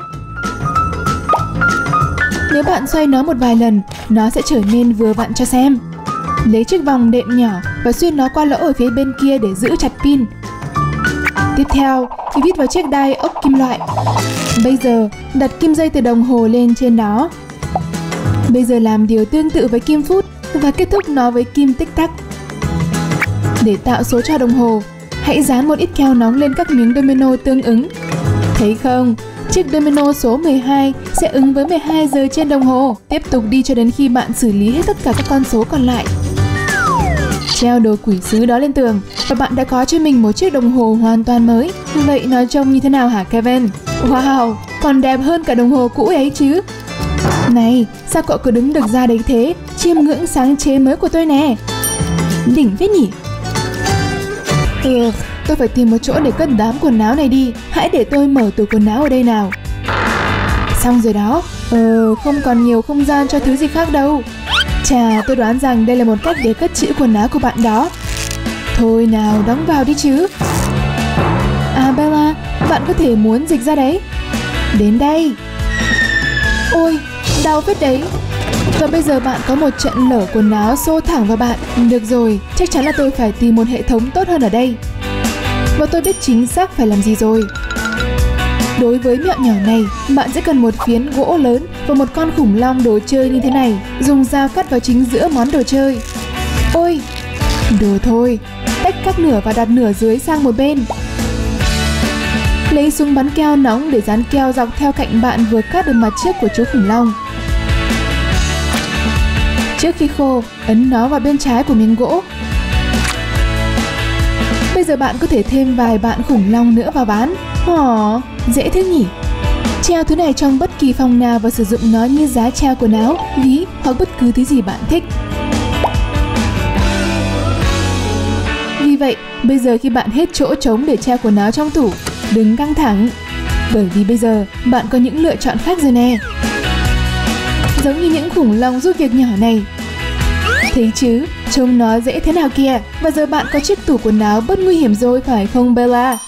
Nếu bạn xoay nó một vài lần, nó sẽ trở nên vừa vặn cho xem. Lấy chiếc vòng đệm nhỏ và xuyên nó qua lỗ ở phía bên kia để giữ chặt pin. Tiếp theo thì vít vào chiếc đai ốc kim loại. Bây giờ đặt kim dây từ đồng hồ lên trên đó. Bây giờ làm điều tương tự với kim phút và kết thúc nó với kim tích tắc. Để tạo số cho đồng hồ, hãy dán một ít keo nóng lên các miếng domino tương ứng. Thấy không? Chiếc domino số mười hai sẽ ứng với mười hai giờ trên đồng hồ. Tiếp tục đi cho đến khi bạn xử lý hết tất cả các con số còn lại. Treo đồ quỷ sứ đó lên tường và bạn đã có cho mình một chiếc đồng hồ hoàn toàn mới. Vậy nó trông như thế nào hả Kevin? Wow, còn đẹp hơn cả đồng hồ cũ ấy chứ. Này, sao cậu cứ đứng được ra đấy thế? Chiêm ngưỡng sáng chế mới của tôi nè. Đỉnh phết nhỉ? Ừ, tôi phải tìm một chỗ để cất đám quần áo này đi. Hãy để tôi mở tủ quần áo ở đây nào. Xong rồi đó. Ờ, không còn nhiều không gian cho thứ gì khác đâu. Chà, tôi đoán rằng đây là một cách để cất trữ quần áo của bạn đó. Thôi nào, đóng vào đi chứ. À Bella, bạn có thể muốn dịch ra đấy. Đến đây. Ôi, đau phết đấy. Và bây giờ bạn có một trận lở quần áo xô thẳng vào bạn. Được rồi, chắc chắn là tôi phải tìm một hệ thống tốt hơn ở đây. Và tôi biết chính xác phải làm gì rồi. Đối với mẹo nhỏ này, bạn sẽ cần một phiến gỗ lớn và một con khủng long đồ chơi như thế này. Dùng dao cắt vào chính giữa món đồ chơi. Ôi, đồ thôi. Tách các nửa và đặt nửa dưới sang một bên. Lấy súng bắn keo nóng để dán keo dọc theo cạnh bạn vừa cắt được mặt trước của chú khủng long. Trước khi khô, ấn nó vào bên trái của miếng gỗ. Bây giờ bạn có thể thêm vài bạn khủng long nữa vào bán. Ồ, dễ thế nhỉ? Treo thứ này trong bất kỳ phòng nào và sử dụng nó như giá treo quần áo, ví hoặc bất cứ thứ gì bạn thích. Vì vậy, bây giờ khi bạn hết chỗ trống để treo quần áo trong tủ, đừng căng thẳng. Bởi vì bây giờ bạn có những lựa chọn khác rồi nè. Giống như những khủng long giúp việc nhỏ này. Thấy chứ, trông nó dễ thế nào kìa. Và giờ bạn có chiếc tủ quần áo bớt nguy hiểm rồi phải không Bella?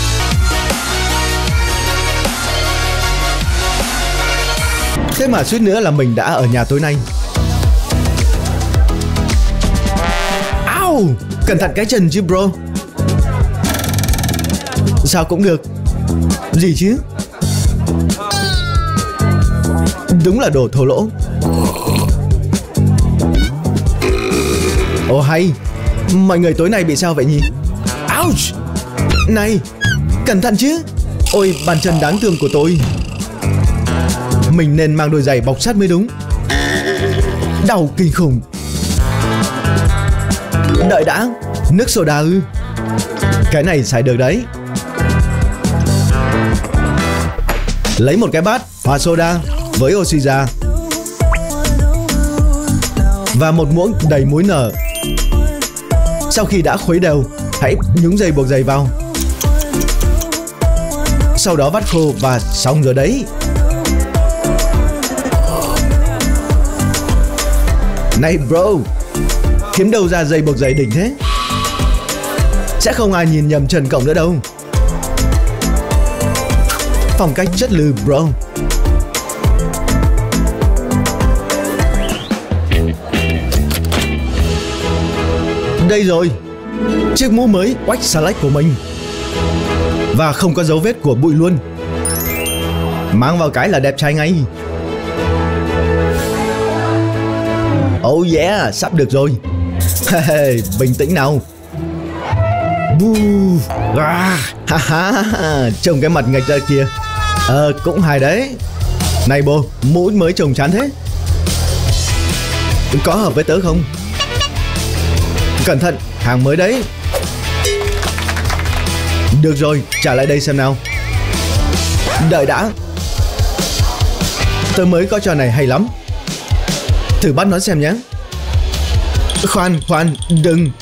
Thế mà suýt nữa là mình đã ở nhà tối nay. Au, cẩn thận cái chân chứ bro. Sao cũng được. Gì chứ? Đúng là đồ thô lỗ. Ồ hay, mọi người tối nay bị sao vậy nhỉ? Ouch! Này, cẩn thận chứ. Ôi, bàn chân đáng thương của tôi. Mình nên mang đôi giày bọc sắt mới đúng. Đau kinh khủng. Đợi đã, nước soda ư? Cái này xài được đấy. Lấy một cái bát hòa soda với oxy ra và một muỗng đầy muối nở. Sau khi đã khuấy đều, hãy nhúng dây buộc giày vào. Sau đó vắt khô và xong rồi đấy. Này bro, kiếm đâu ra dây buộc giày đỉnh thế? Sẽ không ai nhìn nhầm Trần Cộng nữa đâu. Phong cách chất lừ bro. Đây rồi, chiếc mũ mới White Select của mình. Và không có dấu vết của bụi luôn. Mang vào cái là đẹp trai ngay. Oh yeah, sắp được rồi. Hey, bình tĩnh nào. Bu, à, ha ha, trông cái mặt ngạch ra kìa. Ờ, cũng hay đấy. Này bồ, mũ mới trông chán thế. Có hợp với tớ không? Cẩn thận, hàng mới đấy. Được rồi, trả lại đây xem nào. Đợi đã. Tớ mới có trò này hay lắm. Thử bắt nó xem nhé. Khoan, khoan, đừng.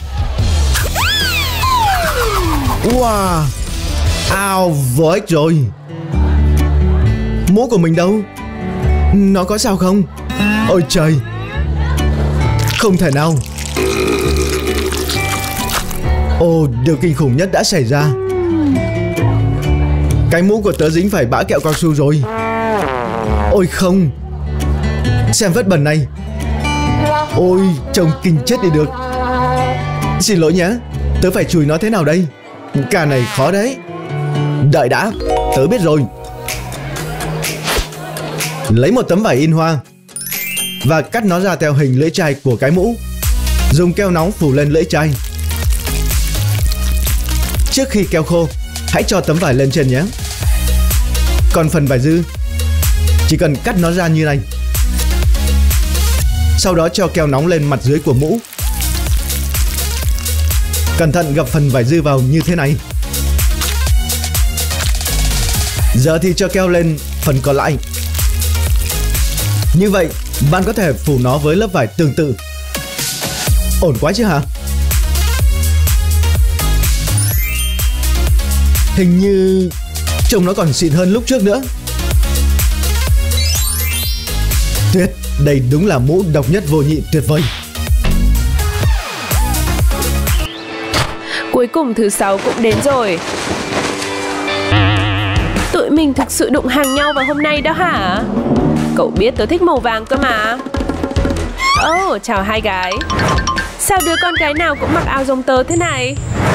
Wow. Ao, vô ích rồi. Mũ của mình đâu? Nó có sao không? Ôi trời. Không thể nào. Ồ, điều kinh khủng nhất đã xảy ra. Cái mũ của tớ dính phải bã kẹo cao su rồi. Ôi không. Xem vết bẩn này. Ôi, trông kinh chết đi được. Xin lỗi nhé, tớ phải chùi nó thế nào đây? Ca này khó đấy. Đợi đã, tớ biết rồi. Lấy một tấm vải in hoa và cắt nó ra theo hình lưỡi chai của cái mũ. Dùng keo nóng phủ lên lưỡi chai. Trước khi keo khô, hãy cho tấm vải lên trên nhé. Còn phần vải dư, chỉ cần cắt nó ra như này. Sau đó cho keo nóng lên mặt dưới của mũ. Cẩn thận gập phần vải dư vào như thế này. Giờ thì cho keo lên phần còn lại. Như vậy, bạn có thể phủ nó với lớp vải tương tự. Ổn quá chứ hả? Hình như trông nó còn xịn hơn lúc trước nữa. Tuyệt, đây đúng là mũ độc nhất vô nhị tuyệt vời. Cuối cùng thứ sáu cũng đến rồi. Tụi mình thực sự đụng hàng nhau vào hôm nay đó hả? Cậu biết tớ thích màu vàng cơ mà. Ồ, oh, chào hai gái. Sao đứa con gái nào cũng mặc áo giống tớ thế này?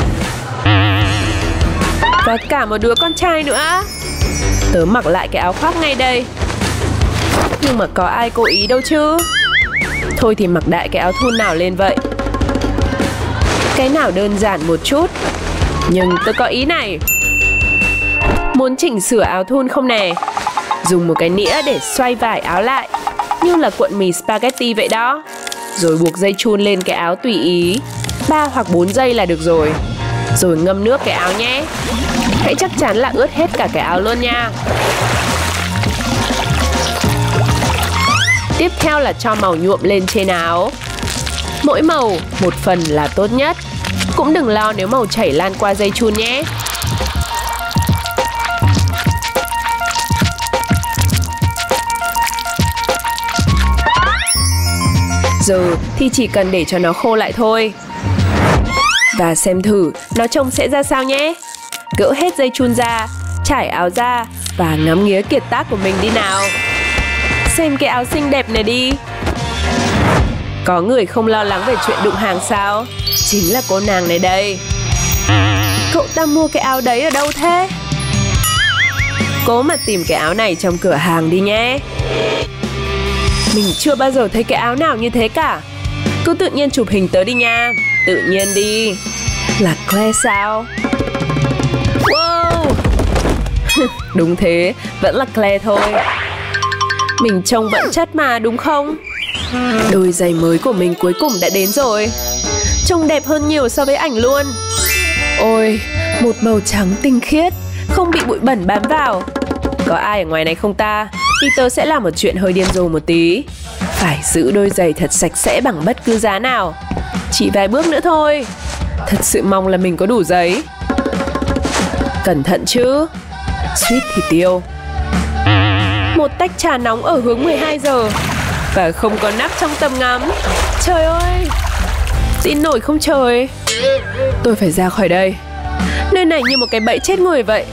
Và cả một đứa con trai nữa. Tớ mặc lại cái áo khoác ngay đây. Nhưng mà có ai cố ý đâu chứ. Thôi thì mặc đại cái áo thun nào lên vậy. Cái nào đơn giản một chút. Nhưng tớ có ý này. Muốn chỉnh sửa áo thun không nè? Dùng một cái nĩa để xoay vải áo lại, như là cuộn mì spaghetti vậy đó. Rồi buộc dây chun lên cái áo tùy ý. ba hoặc bốn giây là được rồi. Rồi ngâm nước cái áo nhé. Hãy chắc chắn là ướt hết cả cái áo luôn nha. Tiếp theo là cho màu nhuộm lên trên áo. Mỗi màu một phần là tốt nhất. Cũng đừng lo nếu màu chảy lan qua dây chun nhé. Giờ thì chỉ cần để cho nó khô lại thôi. Và xem thử nó trông sẽ ra sao nhé. Gỡ hết dây chun ra, trải áo ra và ngắm nghía kiệt tác của mình đi nào. Xem cái áo xinh đẹp này đi. Có người không lo lắng về chuyện đụng hàng sao? Chính là cô nàng này đây. Cậu ta mua cái áo đấy ở đâu thế? Cố mà tìm cái áo này trong cửa hàng đi nhé. Mình chưa bao giờ thấy cái áo nào như thế cả. Cứ tự nhiên chụp hình tớ đi nha. Tự nhiên đi. Là Claire sao? Wow. Đúng thế, vẫn là Claire thôi. Mình trông vẫn chất mà đúng không? Đôi giày mới của mình cuối cùng đã đến rồi. Trông đẹp hơn nhiều so với ảnh luôn. Ôi, một màu trắng tinh khiết, không bị bụi bẩn bám vào. Có ai ở ngoài này không ta? Peter sẽ làm một chuyện hơi điên rồ một tí. Phải giữ đôi giày thật sạch sẽ bằng bất cứ giá nào. Chỉ vài bước nữa thôi. Thật sự mong là mình có đủ giấy. Cẩn thận chứ. Suýt thì tiêu. Một tách trà nóng ở hướng mười hai giờ. Và không có nắp trong tầm ngắm. Trời ơi, tin nổi không trời. Tôi phải ra khỏi đây. Nơi này như một cái bẫy chết người vậy.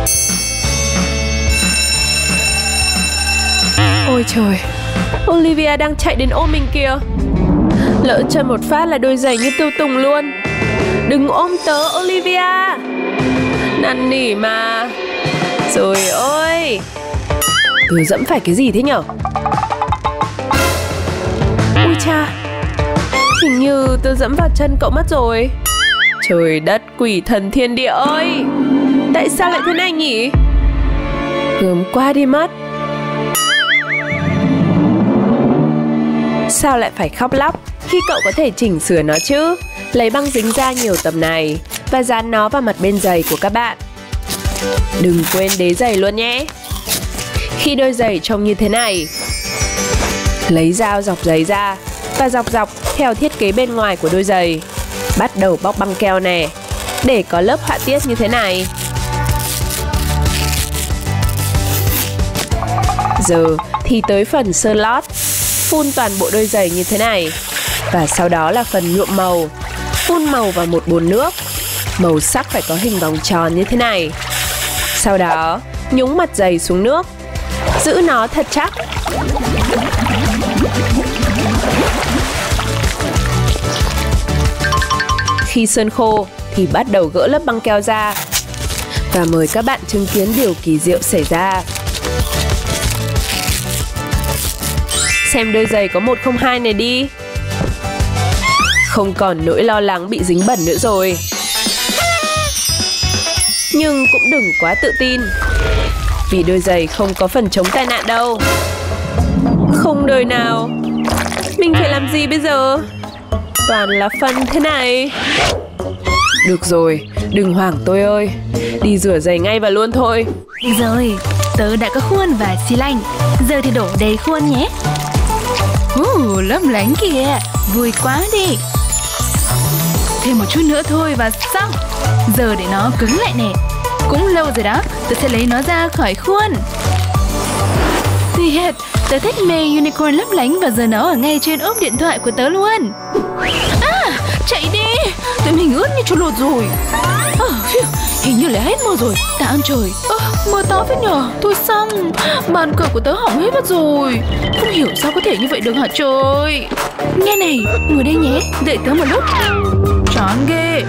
Ôi trời, Olivia đang chạy đến ôm mình kìa. Lỡ chân một phát là đôi giày như tiêu tùng luôn. Đừng ôm tớ Olivia. Năn nỉ mà. Trời ơi, tớ dẫm phải cái gì thế nhở? Ôi cha, hình như tớ dẫm vào chân cậu mất rồi. Trời đất quỷ thần thiên địa ơi, tại sao lại thế này nhỉ? Gớm quá đi mất. Sao lại phải khóc lóc khi cậu có thể chỉnh sửa nó chứ? Lấy băng dính ra nhiều tầm này và dán nó vào mặt bên giày của các bạn. Đừng quên đế giày luôn nhé. Khi đôi giày trông như thế này, lấy dao dọc giấy ra và dọc dọc theo thiết kế bên ngoài của đôi giày. Bắt đầu bóc băng keo nè, để có lớp họa tiết như thế này. Giờ thì tới phần sơn lót. Phun toàn bộ đôi giày như thế này. Và sau đó là phần nhuộm màu. Phun màu vào một bồn nước. Màu sắc phải có hình vòng tròn như thế này. Sau đó nhúng mặt giày xuống nước. Giữ nó thật chắc. Khi sơn khô thì bắt đầu gỡ lớp băng keo ra. Và mời các bạn chứng kiến điều kỳ diệu xảy ra. Xem đôi giày có một không hai này đi. Không còn nỗi lo lắng bị dính bẩn nữa rồi. Nhưng cũng đừng quá tự tin, vì đôi giày không có phần chống tai nạn đâu. Không đời nào. Mình phải làm gì bây giờ? Toàn là phân thế này. Được rồi, đừng hoảng tôi ơi. Đi rửa giày ngay và luôn thôi. Rồi, tớ đã có khuôn và xi lanh. Giờ thì đổ đầy khuôn nhé. Uh, lấp lánh kìa. Vui quá đi. Thêm một chút nữa thôi và xong. Giờ để nó cứng lại nè. Cũng lâu rồi đó. Tớ sẽ lấy nó ra khỏi khuôn. Thiệt, tớ thích mê unicorn lấp lánh. Và giờ nó ở ngay trên ốp điện thoại của tớ luôn. À, chạy đi. Tụi mình ướt như chú lột rồi. À, phew, hình như là hết mưa rồi. Tạ ơn trời. À, mưa to phết nhờ. Thôi xong, bàn cờ của tớ hỏng hết mất rồi. Không hiểu sao có thể như vậy được hả trời. Nghe này, ngồi đây nhé. Đợi tớ một lúc. Chán ghê.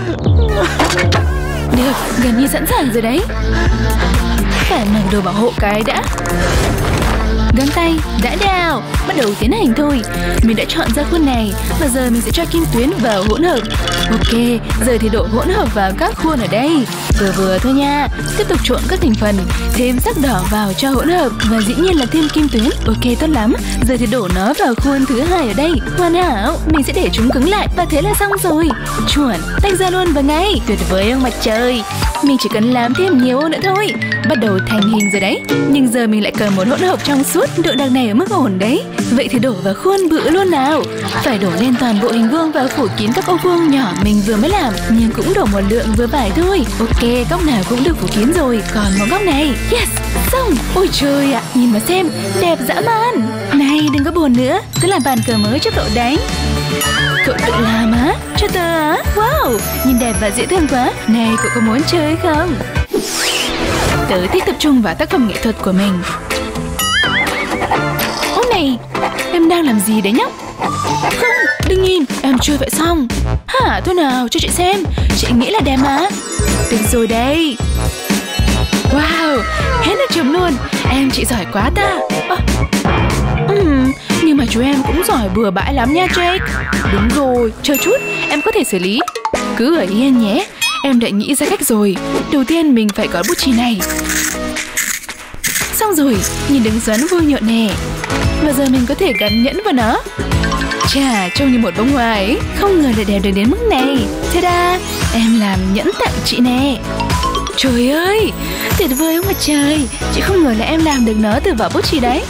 Được, gần như sẵn sàng rồi đấy. Phải mặc đồ bảo hộ cái đã. Găng tay đã đào. Bắt đầu tiến hành thôi. Mình đã chọn ra khuôn này. Và giờ mình sẽ cho kim tuyến vào hỗn hợp. Ok, giờ thì đổ hỗn hợp vào các khuôn ở đây. Vừa vừa thôi nha. Tiếp tục trộn các thành phần. Thêm sắc đỏ vào cho hỗn hợp. Và dĩ nhiên là thêm kim tuyến. Ok, tốt lắm. Giờ thì đổ nó vào khuôn thứ hai ở đây. Hoàn hảo. Mình sẽ để chúng cứng lại. Và thế là xong rồi. Chuẩn, tách ra luôn và ngay. Tuyệt vời ông mặt trời. Mình chỉ cần làm thêm nhiều nữa thôi. Bắt đầu thành hình rồi đấy. Nhưng giờ mình lại cần một hỗn hợp trong suốt. Độ đặc này ở mức ổn đấy. Vậy thì đổ vào khuôn bự luôn nào. Phải đổ lên toàn bộ hình vuông và phủ kín các ô vuông nhỏ mình vừa mới làm. Nhưng cũng đổ một lượng vừa phải thôi. Ok, góc nào cũng được phủ kín rồi. Còn một góc này. Yes, xong. Ôi trời ạ, nhìn mà xem, đẹp dã man. Này, đừng có buồn nữa. Tớ làm bàn cờ mới cho cậu đánh. Cậu tự làm á? Cho tớ á? Wow, nhìn đẹp và dễ thương quá. Này, cậu có muốn chơi không? Tớ thích tập trung vào tác phẩm nghệ thuật của mình. Ôi này, em đang làm gì đấy nhóc? Không, đừng nhìn, em chưa vẽ xong. Hả, thôi nào, cho chị xem. Chị nghĩ là đẹp mà. Được rồi đây. Wow, hết nước chấm luôn. Em chị giỏi quá ta. À, um, nhưng mà chú em cũng giỏi bừa bãi lắm nha Jake. Đúng rồi, chờ chút, em có thể xử lý. Cứ ở yên nhé. Em đã nghĩ ra cách rồi. Đầu tiên mình phải có bút chì này. Xong rồi, nhìn đứng xoắn vui nhộn nè. Và giờ mình có thể gắn nhẫn vào nó. Chà, trông như một bông hoa ấy. Không ngờ lại đẹp được đến mức này. Ta-da, em làm nhẫn tặng chị nè. Trời ơi, tuyệt vời không mà trời. Chị không ngờ là em làm được nó từ vỏ bút chì đấy.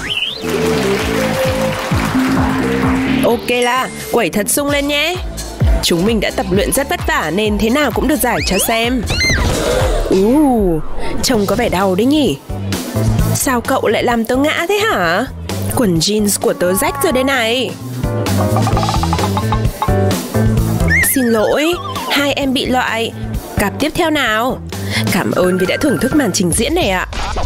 Ok là, quẩy thật sung lên nhé. Chúng mình đã tập luyện rất vất vả nên thế nào cũng được giải cho xem. Uh, trông có vẻ đau đấy nhỉ. Sao cậu lại làm tớ ngã thế hả? Quần jeans của tớ rách rồi đây này. Xin lỗi, hai em bị loại. Cặp tiếp theo nào. Cảm ơn vì đã thưởng thức màn trình diễn này ạ.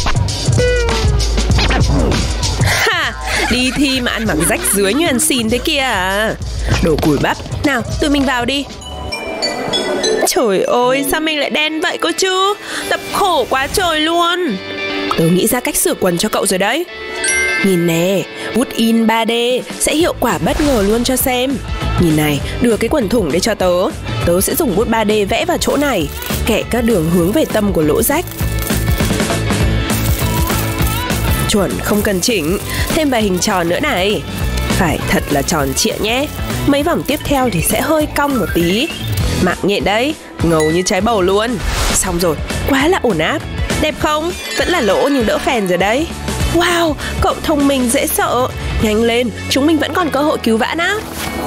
Ha, đi thi mà ăn mặc rách rưới như ăn xin thế kia à. Đồ cùi bắp. Nào, tụi mình vào đi. Trời ơi, sao mình lại đen vậy cơ chứ? Tập khổ quá trời luôn. Tớ nghĩ ra cách sửa quần cho cậu rồi đấy. Nhìn nè, bút in ba D sẽ hiệu quả bất ngờ luôn cho xem. Nhìn này, đưa cái quần thủng đây cho tớ. Tớ sẽ dùng bút ba D vẽ vào chỗ này, kẻ các đường hướng về tâm của lỗ rách. Chuẩn, không cần chỉnh. Thêm vài hình tròn nữa này. Phải thật là tròn trịa nhé. Mấy vòng tiếp theo thì sẽ hơi cong một tí. Mạng nhện đấy, ngầu như trái bầu luôn. Xong rồi, quá là ổn áp. Đẹp không? Vẫn là lỗ nhưng đỡ phèn rồi đấy. Wow, cậu thông minh dễ sợ. Nhanh lên, chúng mình vẫn còn cơ hội cứu vãn á.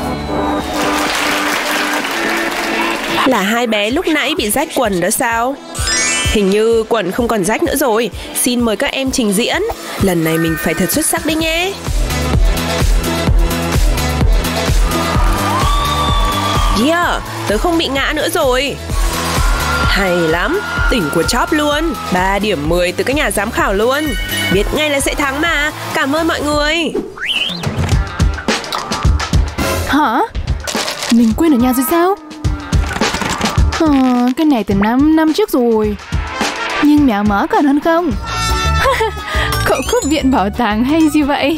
Là hai bé lúc nãy bị rách quần đó sao? Hình như quần không còn rách nữa rồi. Xin mời các em trình diễn. Lần này mình phải thật xuất sắc đấy nhé. Yeah, tớ không bị ngã nữa rồi. Hay lắm, tỉnh của chóp luôn. Ba điểm mười từ các nhà giám khảo luôn. Biết ngay là sẽ thắng mà. Cảm ơn mọi người. Hả? Mình quên ở nhà rồi sao? À, cái này từ năm năm trước rồi. Nhưng mèo mó còn hơn không? Cậu cướp viện bảo tàng hay gì vậy?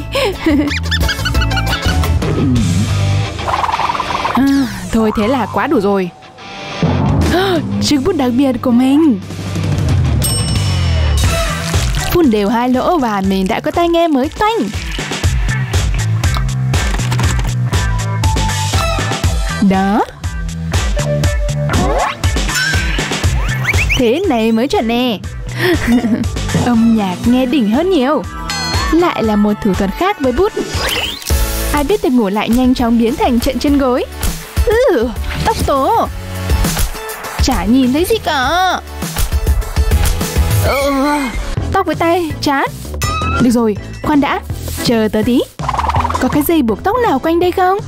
À, thôi thế là quá đủ rồi. Chiếc bút đặc biệt của mình. Phun đều hai lỗ và mình đã có tai nghe mới toanh. Đó. Thế này mới chuẩn nè. Âm nhạc nghe đỉnh hơn nhiều. Lại là một thủ thuật khác với bút. Ai biết được ngủ lại nhanh chóng biến thành trận chân gối. Ừ, tóc tố. Chả nhìn thấy gì cả. Ừ, tóc với tay, chán. Được rồi, khoan đã. Chờ tớ tí. Có cái dây buộc tóc nào quanh đây không?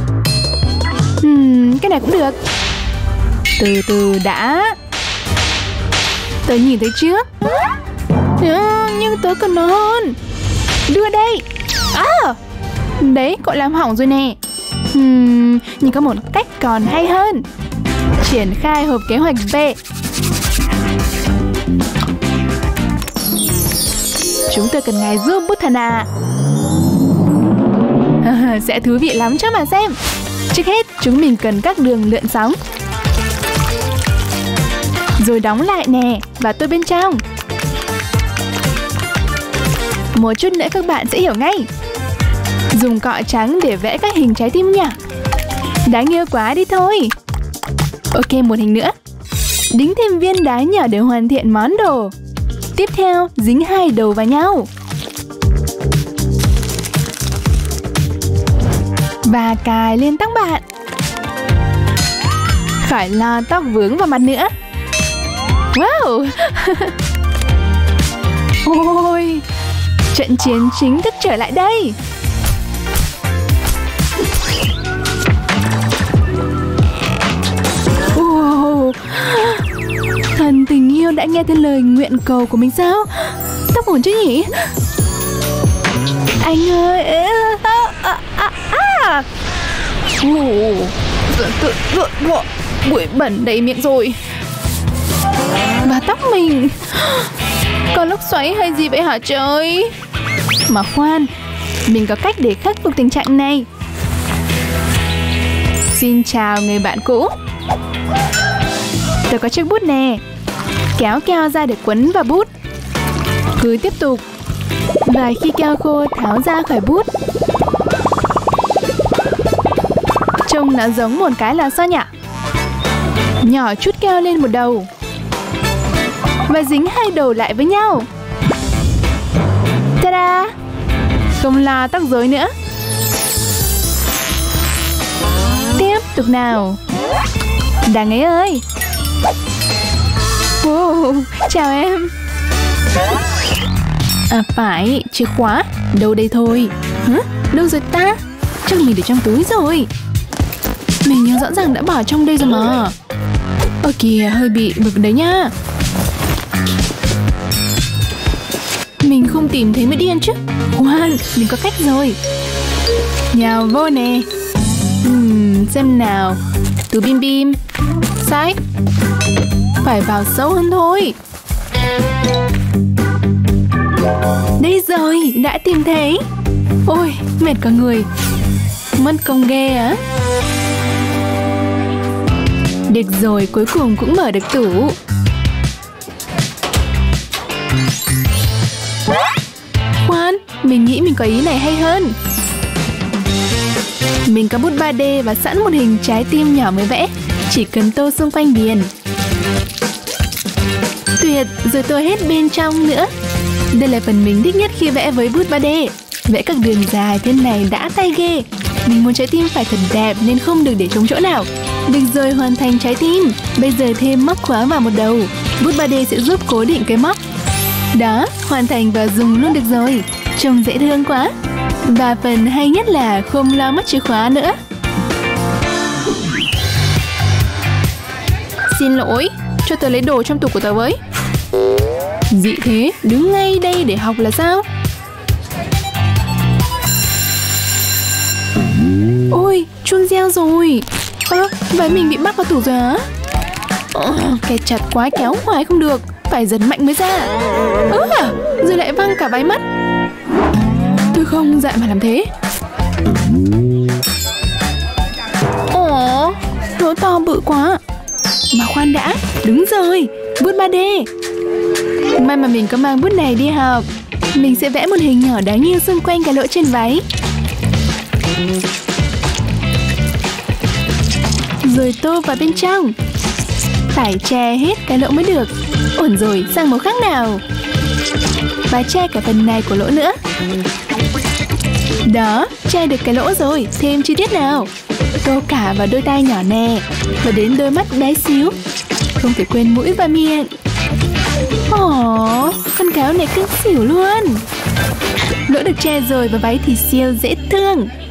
Hmm, cái này cũng được. Từ từ đã. Tớ nhìn thấy trước. À, nhưng tớ cần nó hơn. Đưa đây. À, đấy, cậu làm hỏng rồi nè. Hmm, nhưng có một cách còn hay hơn. Triển khai hộp kế hoạch B. Chúng tôi cần ngài giúp bút thần à. À, sẽ thú vị lắm cho mà xem. Trước hết chúng mình cần các đường lượn sóng. Rồi đóng lại nè. Và tôi bên trong. Một chút nữa các bạn sẽ hiểu ngay. Dùng cọ trắng để vẽ các hình trái tim nhỉ. Đáng yêu quá đi thôi. Ok, một hình nữa. Đính thêm viên đá nhỏ để hoàn thiện món đồ. Tiếp theo, dính hai đầu vào nhau. Và cài lên tóc bạn. Khỏi lo tóc vướng vào mặt nữa. Wow. Ôi, trận chiến chính thức trở lại đây. Wow. Thần tình yêu đã nghe thấy lời nguyện cầu của mình sao? Tóc ổn chứ nhỉ? Anh ơi. À, à, à, à. Ồ, bụi bẩn đầy miệng rồi. Và tóc mình. Có lốc xoáy hay gì vậy hả trời? Mà khoan, mình có cách để khắc phục tình trạng này. Xin chào người bạn cũ. Tôi có chiếc bút nè. Kéo keo ra để quấn vào bút. Cứ tiếp tục. Và khi keo khô tháo ra khỏi bút, trông nó giống một cái lò xo nhỏ. Nhỏ chút keo lên một đầu và dính hai đầu lại với nhau. Ta-da! Không lo tóc rối nữa. Tiếp tục nào. Đằng ấy ơi. Wow, chào em. À phải, chìa khóa. Đâu đây thôi. Hả? Đâu rồi ta? Chắc mình để trong túi rồi. Mình nhớ rõ ràng đã bỏ trong đây rồi mà. Ơ kìa, hơi bị bực đấy nhá. Mình không tìm thấy mới điên chứ. Khoan, mình có cách rồi. Nhào vô nè. Uhm, xem nào. Túi bim bim. Sách. Phải vào sâu hơn thôi. Đây rồi, đã tìm thấy. Ôi, mệt cả người. Mất công ghê á. Được rồi, cuối cùng cũng mở được tủ. Khoan, mình nghĩ mình có ý này hay hơn. Mình có bút ba D và sẵn một hình trái tim nhỏ mới vẽ. Chỉ cần tô xung quanh viền. Tuyệt, rồi tô hết bên trong nữa. Đây là phần mình thích nhất khi vẽ với bút ba D. Vẽ các đường dài thế này đã tay ghê. Mình muốn trái tim phải thật đẹp nên không được để trống chỗ nào. Được rồi, hoàn thành trái tim. Bây giờ thêm móc khóa vào một đầu. Bút ba D sẽ giúp cố định cái móc. Đó, hoàn thành và dùng luôn được rồi. Trông dễ thương quá. Và phần hay nhất là không lo mất chìa khóa nữa. Xin lỗi, cho tớ lấy đồ trong tủ của tớ với. Dị thế, đứng ngay đây để học là sao? Ôi, chuông reo rồi. Ơ, à, váy mình bị mắc vào tủ rồi hả? Ờ, kẹt chặt quá, kéo hoài không được. Phải giật mạnh mới ra. Ơ à, rồi lại văng cả váy mất. Tôi không dạy mà làm thế. Ồ, lỗ to bự quá. Mà khoan đã, đúng rồi, bút ba D. May mà mình có mang bút này đi học. Mình sẽ vẽ một hình nhỏ đáng yêu xung quanh cái lỗ trên váy. Rồi tô vào bên trong. Phải che hết cái lỗ mới được. Ổn rồi, sang màu khác nào. Và che cả phần này của lỗ nữa. Đó, che được cái lỗ rồi. Thêm chi tiết nào. Tô cả vào đôi tai nhỏ nè. Và đến đôi mắt bé xíu. Không thể quên mũi và miệng. Ồ, con cáo này cưng xỉu luôn. Lỗ được che rồi và váy thì siêu dễ thương.